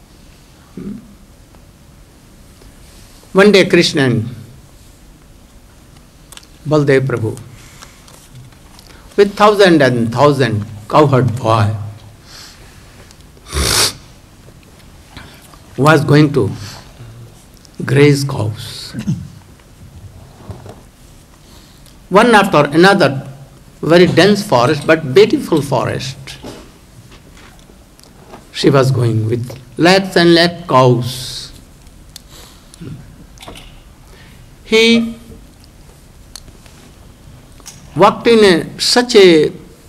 One day Krishna and Baldev Prabhu with 1,000 cowherd boy was going to graze cows. One after another, very dense forest, but beautiful forest. She was going with lakhs and lakhs cows. He walked in such a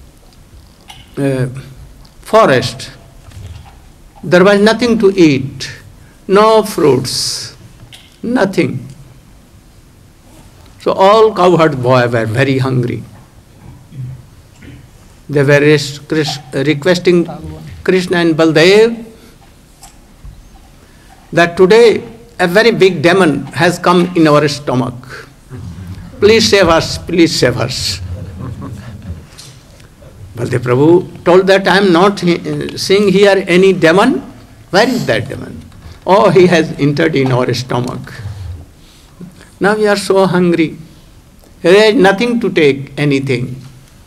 forest. There was nothing to eat, no fruits, nothing. So all cowherd boys were very hungry. They were requesting Krishna and Baldev that today a very big demon has come in our stomach. Please save us, please save us. Baldev Prabhu told that I am not seeing here any demon. Where is that demon? Oh, he has entered in our stomach. Now we are so hungry. There is nothing to take, anything.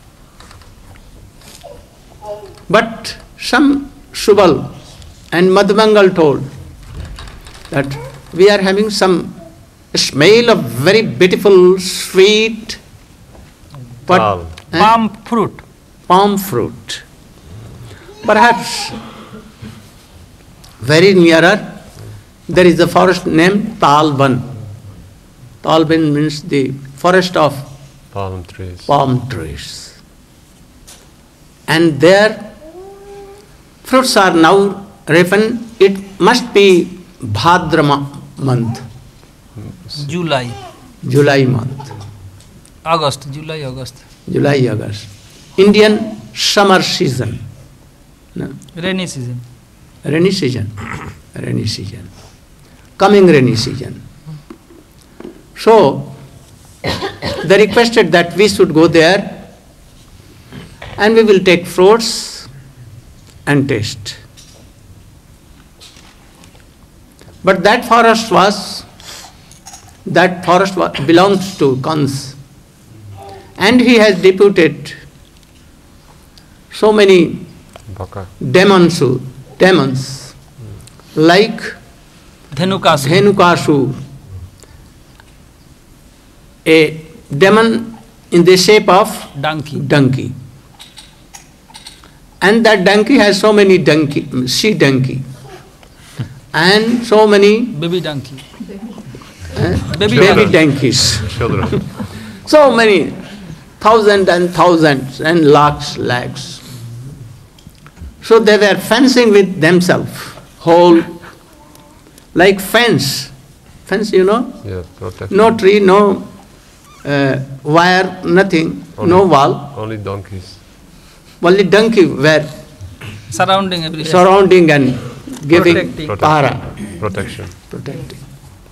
But some Subal and Madhvangal told that we are having some smell of very beautiful, sweet palm fruit. Palm fruit. Perhaps very nearer there is a forest named Talban. Talban means the forest of palm trees. Palm trees. And there fruits are now ripened. It must be Bhadra month. July. July month. August. July, August. July, August. Indian summer season. No? Rainy season. Rainy season. Rainy season. Coming rainy season. So, they requested that we should go there and we will take fruits and taste. But that forest belongs to Kans. And he has deputed so many demons like Dhenukasur, a demon in the shape of donkey. And that donkey has so many she donkey, and so many baby donkey. Baby donkeys. Children. So many, thousands and thousands and lakhs. So they were fencing with themselves, whole, like fence. Fence, you know? Yeah, protection. No tree, no wire, nothing, no wall. Only donkeys. Only donkey were Surrounding everything. surrounding and giving Protecting. pahara. Protection. Protecting.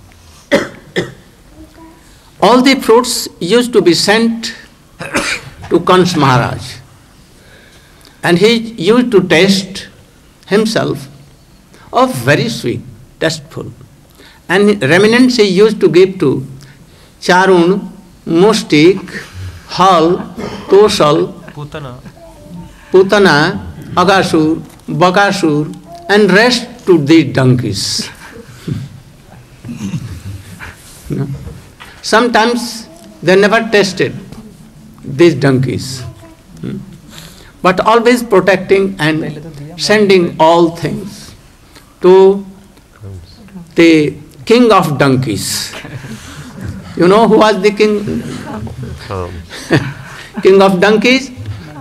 All the fruits used to be sent to Kans Maharaj. And he used to taste himself of very sweet, tasteful. And remnants he used to give to Charun, Mustik, Hal, Tosal, Putana, Agasur, Bakasur, and rest to the donkeys. No? Sometimes they never tasted these donkeys. But always protecting and sending all things to the king of donkeys. You know who was the king? King of donkeys?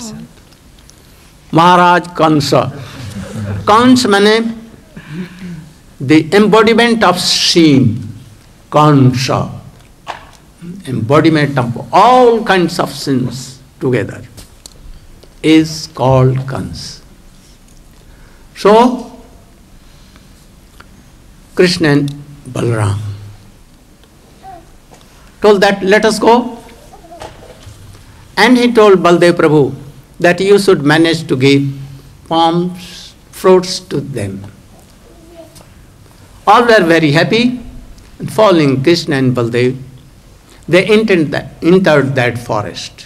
Maharaj Kansa. Kans means the embodiment of sin. Kansa. Embodiment of all kinds of sins together is called Kans. So, Krishna and Balaram told that let us go. And he told Baldev Prabhu that you should manage to give palms, fruits to them. All were very happy, and following Krishna and Baldev, they entered that forest.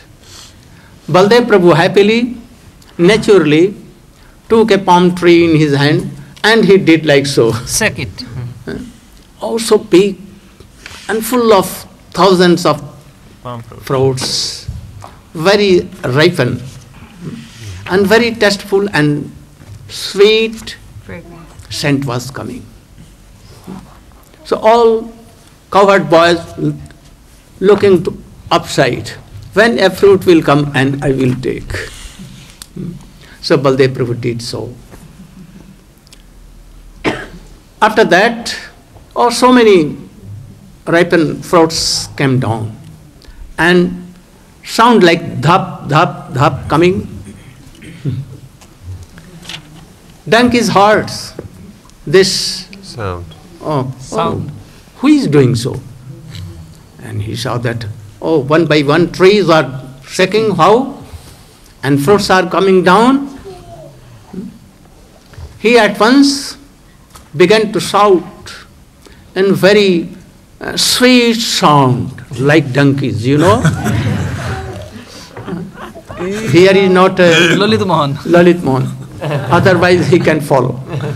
Baldev Prabhu happily, naturally, took a palm tree in his hand And he did like so. Suck it. Also big and full of thousands of fruits, very ripened and very tasteful and sweet scent was coming. So all cowherd boys looking to upside, when a fruit will come and I will take. So Baldev Prabhu did so. After that, so many ripened fruits came down and sound like dhap, dhap, dhap coming. Donkeys heard this sound. Sound. Who is doing so? And he saw that, one by one trees are shaking, how? And fruits are coming down. He at once began to shout in very sweet sound, like donkeys, you know. Here is not Lalit Mohan. Lalit Mohan. Otherwise he can follow.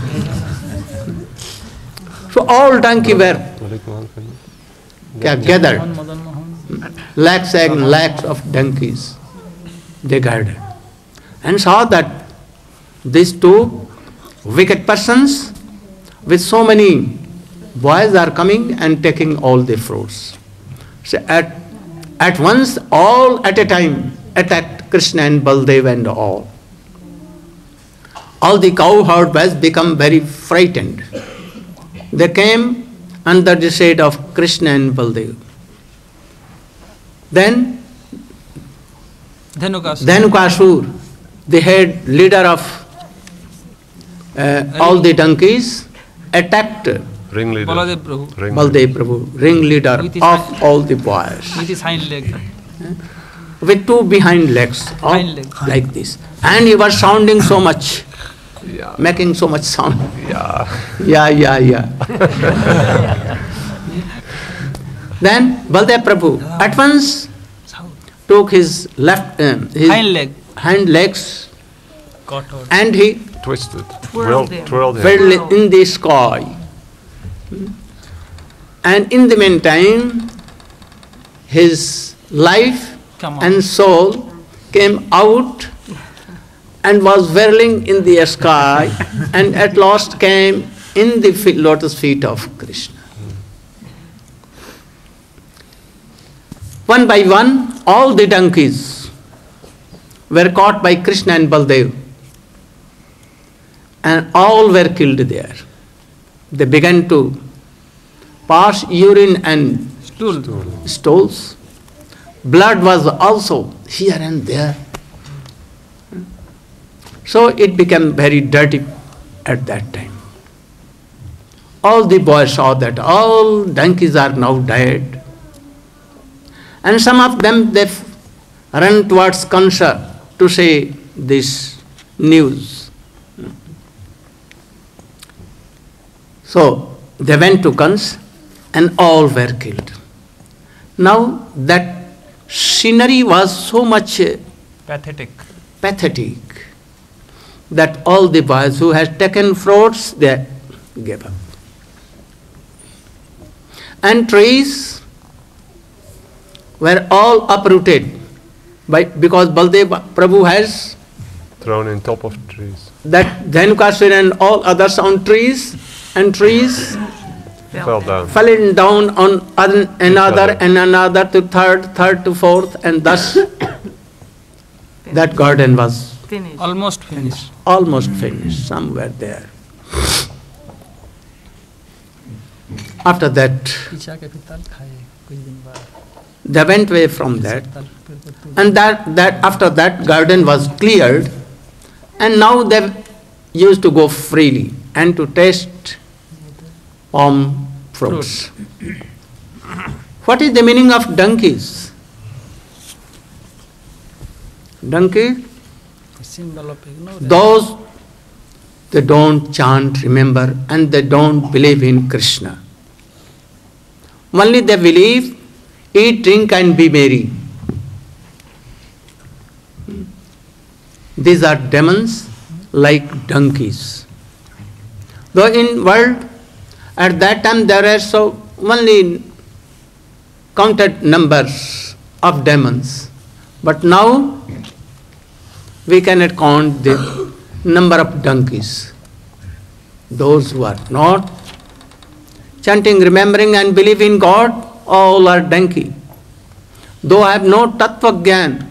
So all donkey were gathered. Lakhs and lakhs of donkeys. They gathered. And saw that these two wicked persons with so many boys are coming and taking all the fruits. So at once, all at a time, attacked Krishna and Baldev and all. All the cowherd boys become very frightened. They came under the shade of Krishna and Baldev. Then Dhenukasur, the head leader of all the donkeys, attacked Ringleader. Baldev Prabhu, ringleader of all the boys. With his hind leg. With two behind legs, like this. And he was sounding so much, making so much sound. Yeah. Then Baldev Prabhu at once took his hind legs and he twisted, twirled him in the sky. And in the meantime, his life and soul came out and was whirling in the sky and at last came in the lotus feet of Krishna. One by one, all the donkeys were caught by Krishna and Baldev and all were killed there. They began to pass urine and stools. Blood was also here and there. So it became very dirty at that time. All the boys saw that all donkeys are now dead. And some of them, they ran towards Kansa to say this news. So they went to Kansa and all were killed. Now that scenery was so much pathetic that all the boys who had taken fruits, they gave up. And trees were all uprooted because Baldev Prabhu has thrown in top of trees. That Dhenukasur and all other sound trees and trees fell down. Falling down on another and another to third to fourth, and thus that garden was finished. Almost finished. Almost finished, somewhere there. After that, they went away from that, and that after that garden was cleared, and now they used to go freely and to taste palm fruits. What is the meaning of donkeys? Donkey? Those, they don't chant, remember, and they don't believe in Krishna. Only they believe, eat, drink and be merry. These are demons like donkeys. Though in world, at that time there are so only counted numbers of demons. But now we cannot count the number of donkeys. Those who are not chanting, remembering and believing in God, all are donkey. Though have no tattva gyan,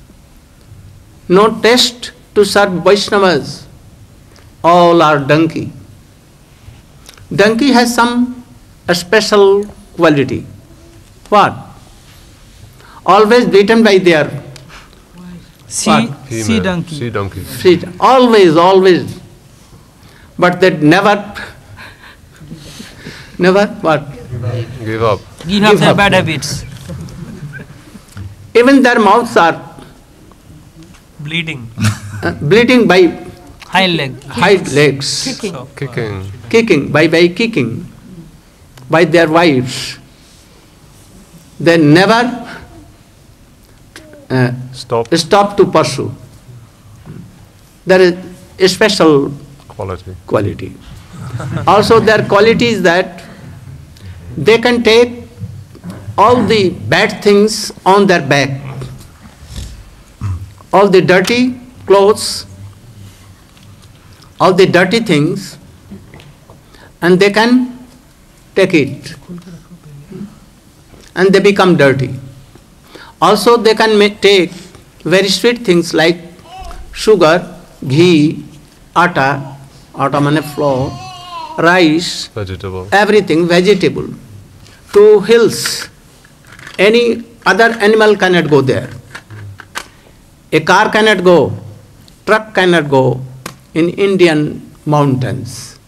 no taste to serve Vaishnavas, all are donkey. Donkey has some special quality. What? Always beaten by their Sea Female. donkey. Sea donkey. feet. Always. But they never what? Give up. Give up their bad habits. Even their mouths are Bleeding. bleeding by Hind legs. Kicking. Kicking, by kicking, by their wives. They never stop to pursue. There is a special quality. Also their quality is that they can take all the bad things on their back, all the dirty clothes, all the dirty things, and they can take it and they become dirty. Also they can take very sweet things like sugar, ghee, atta means flour, rice, vegetable, everything, vegetable, to hills. Any other animal cannot go there. A car cannot go, truck cannot go in Indian mountains.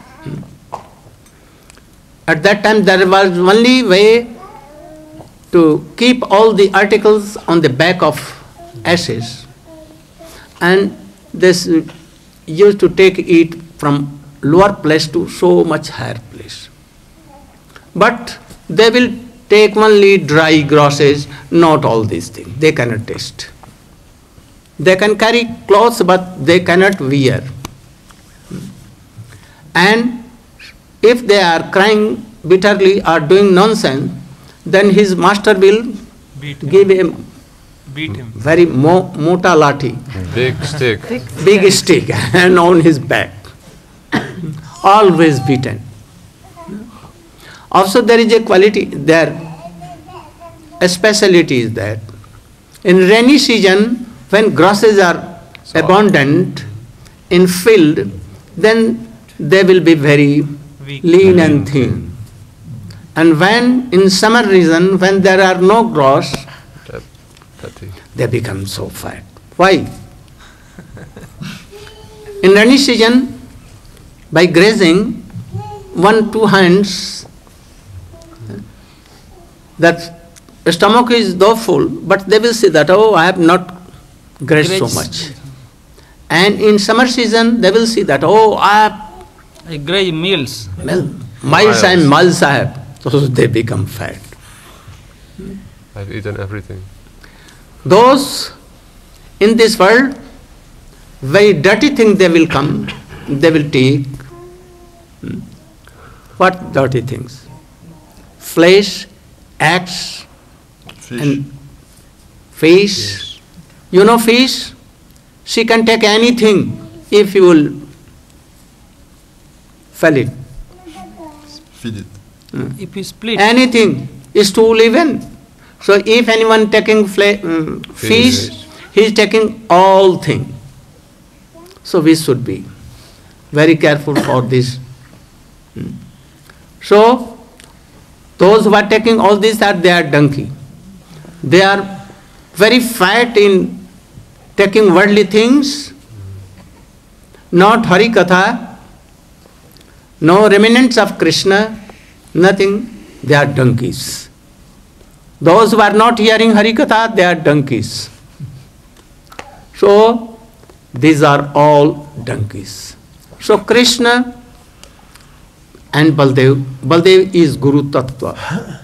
At that time there was only way to keep all the articles on the back of ashes, and this used to take it from lower place to so much higher place. But they will take only dry grasses, not all these things. They cannot taste. They can carry clothes, but they cannot wear. And if they are crying bitterly or doing nonsense, then his master will give him very mota lathi, big stick, and on his back, always beaten. Also there is a quality there, a speciality is that in rainy season when grasses are abundant in field, then they will be very lean and thin. And when in summer season, when there are no grass, they become so fat. Why? In rainy season, by grazing, 1-2 hands, that stomach is though full, but they will see that, oh, I have not grazed so much. And in summer season, they will see that, oh, I have graze meals. Miles and miles I have. So they become fat. I've eaten everything. Those in this world, very dirty thing they will come, they will take. What dirty things? Flesh, axe, and fish. You know fish? She can take anything if you will fell it. Feed it. If you split anything is to live in. So if anyone taking fish, he is taking all things. So we should be very careful for this. So those who are taking all this they are donkey. They are very fat in taking worldly things, not Hari Katha, no remnants of Krishna, nothing, they are donkeys. Those who are not hearing Hari Katha, they are donkeys. So, these are all donkeys. So, Krishna and Baldev, Baldev is Guru Tattva.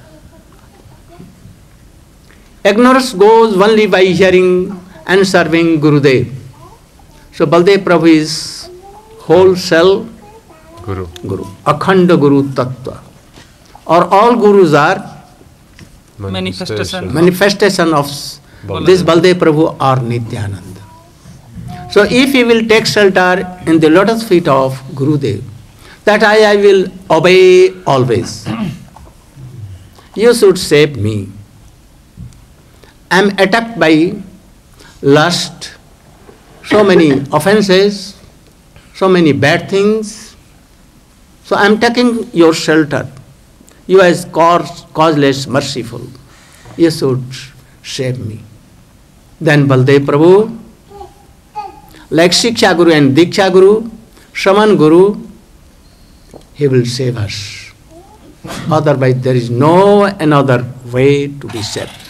Ignorance goes only by hearing and serving Gurudev. So, Baldev Prabhu is whole self Guru. Guru. Akhanda Guru Tattva. Or all Gurus are manifestation of this Baldev Prabhu or Nityananda. So if you will take shelter in the lotus feet of Gurudev, that I will obey always. You should save me. I am attacked by lust, so many offenses, so many bad things. So I am taking your shelter. You as causeless, merciful. You should save me. Then Baldev Prabhu, like Shiksha Guru and Diksha Guru, Shaman Guru, he will save us. Otherwise there is no another way to be saved.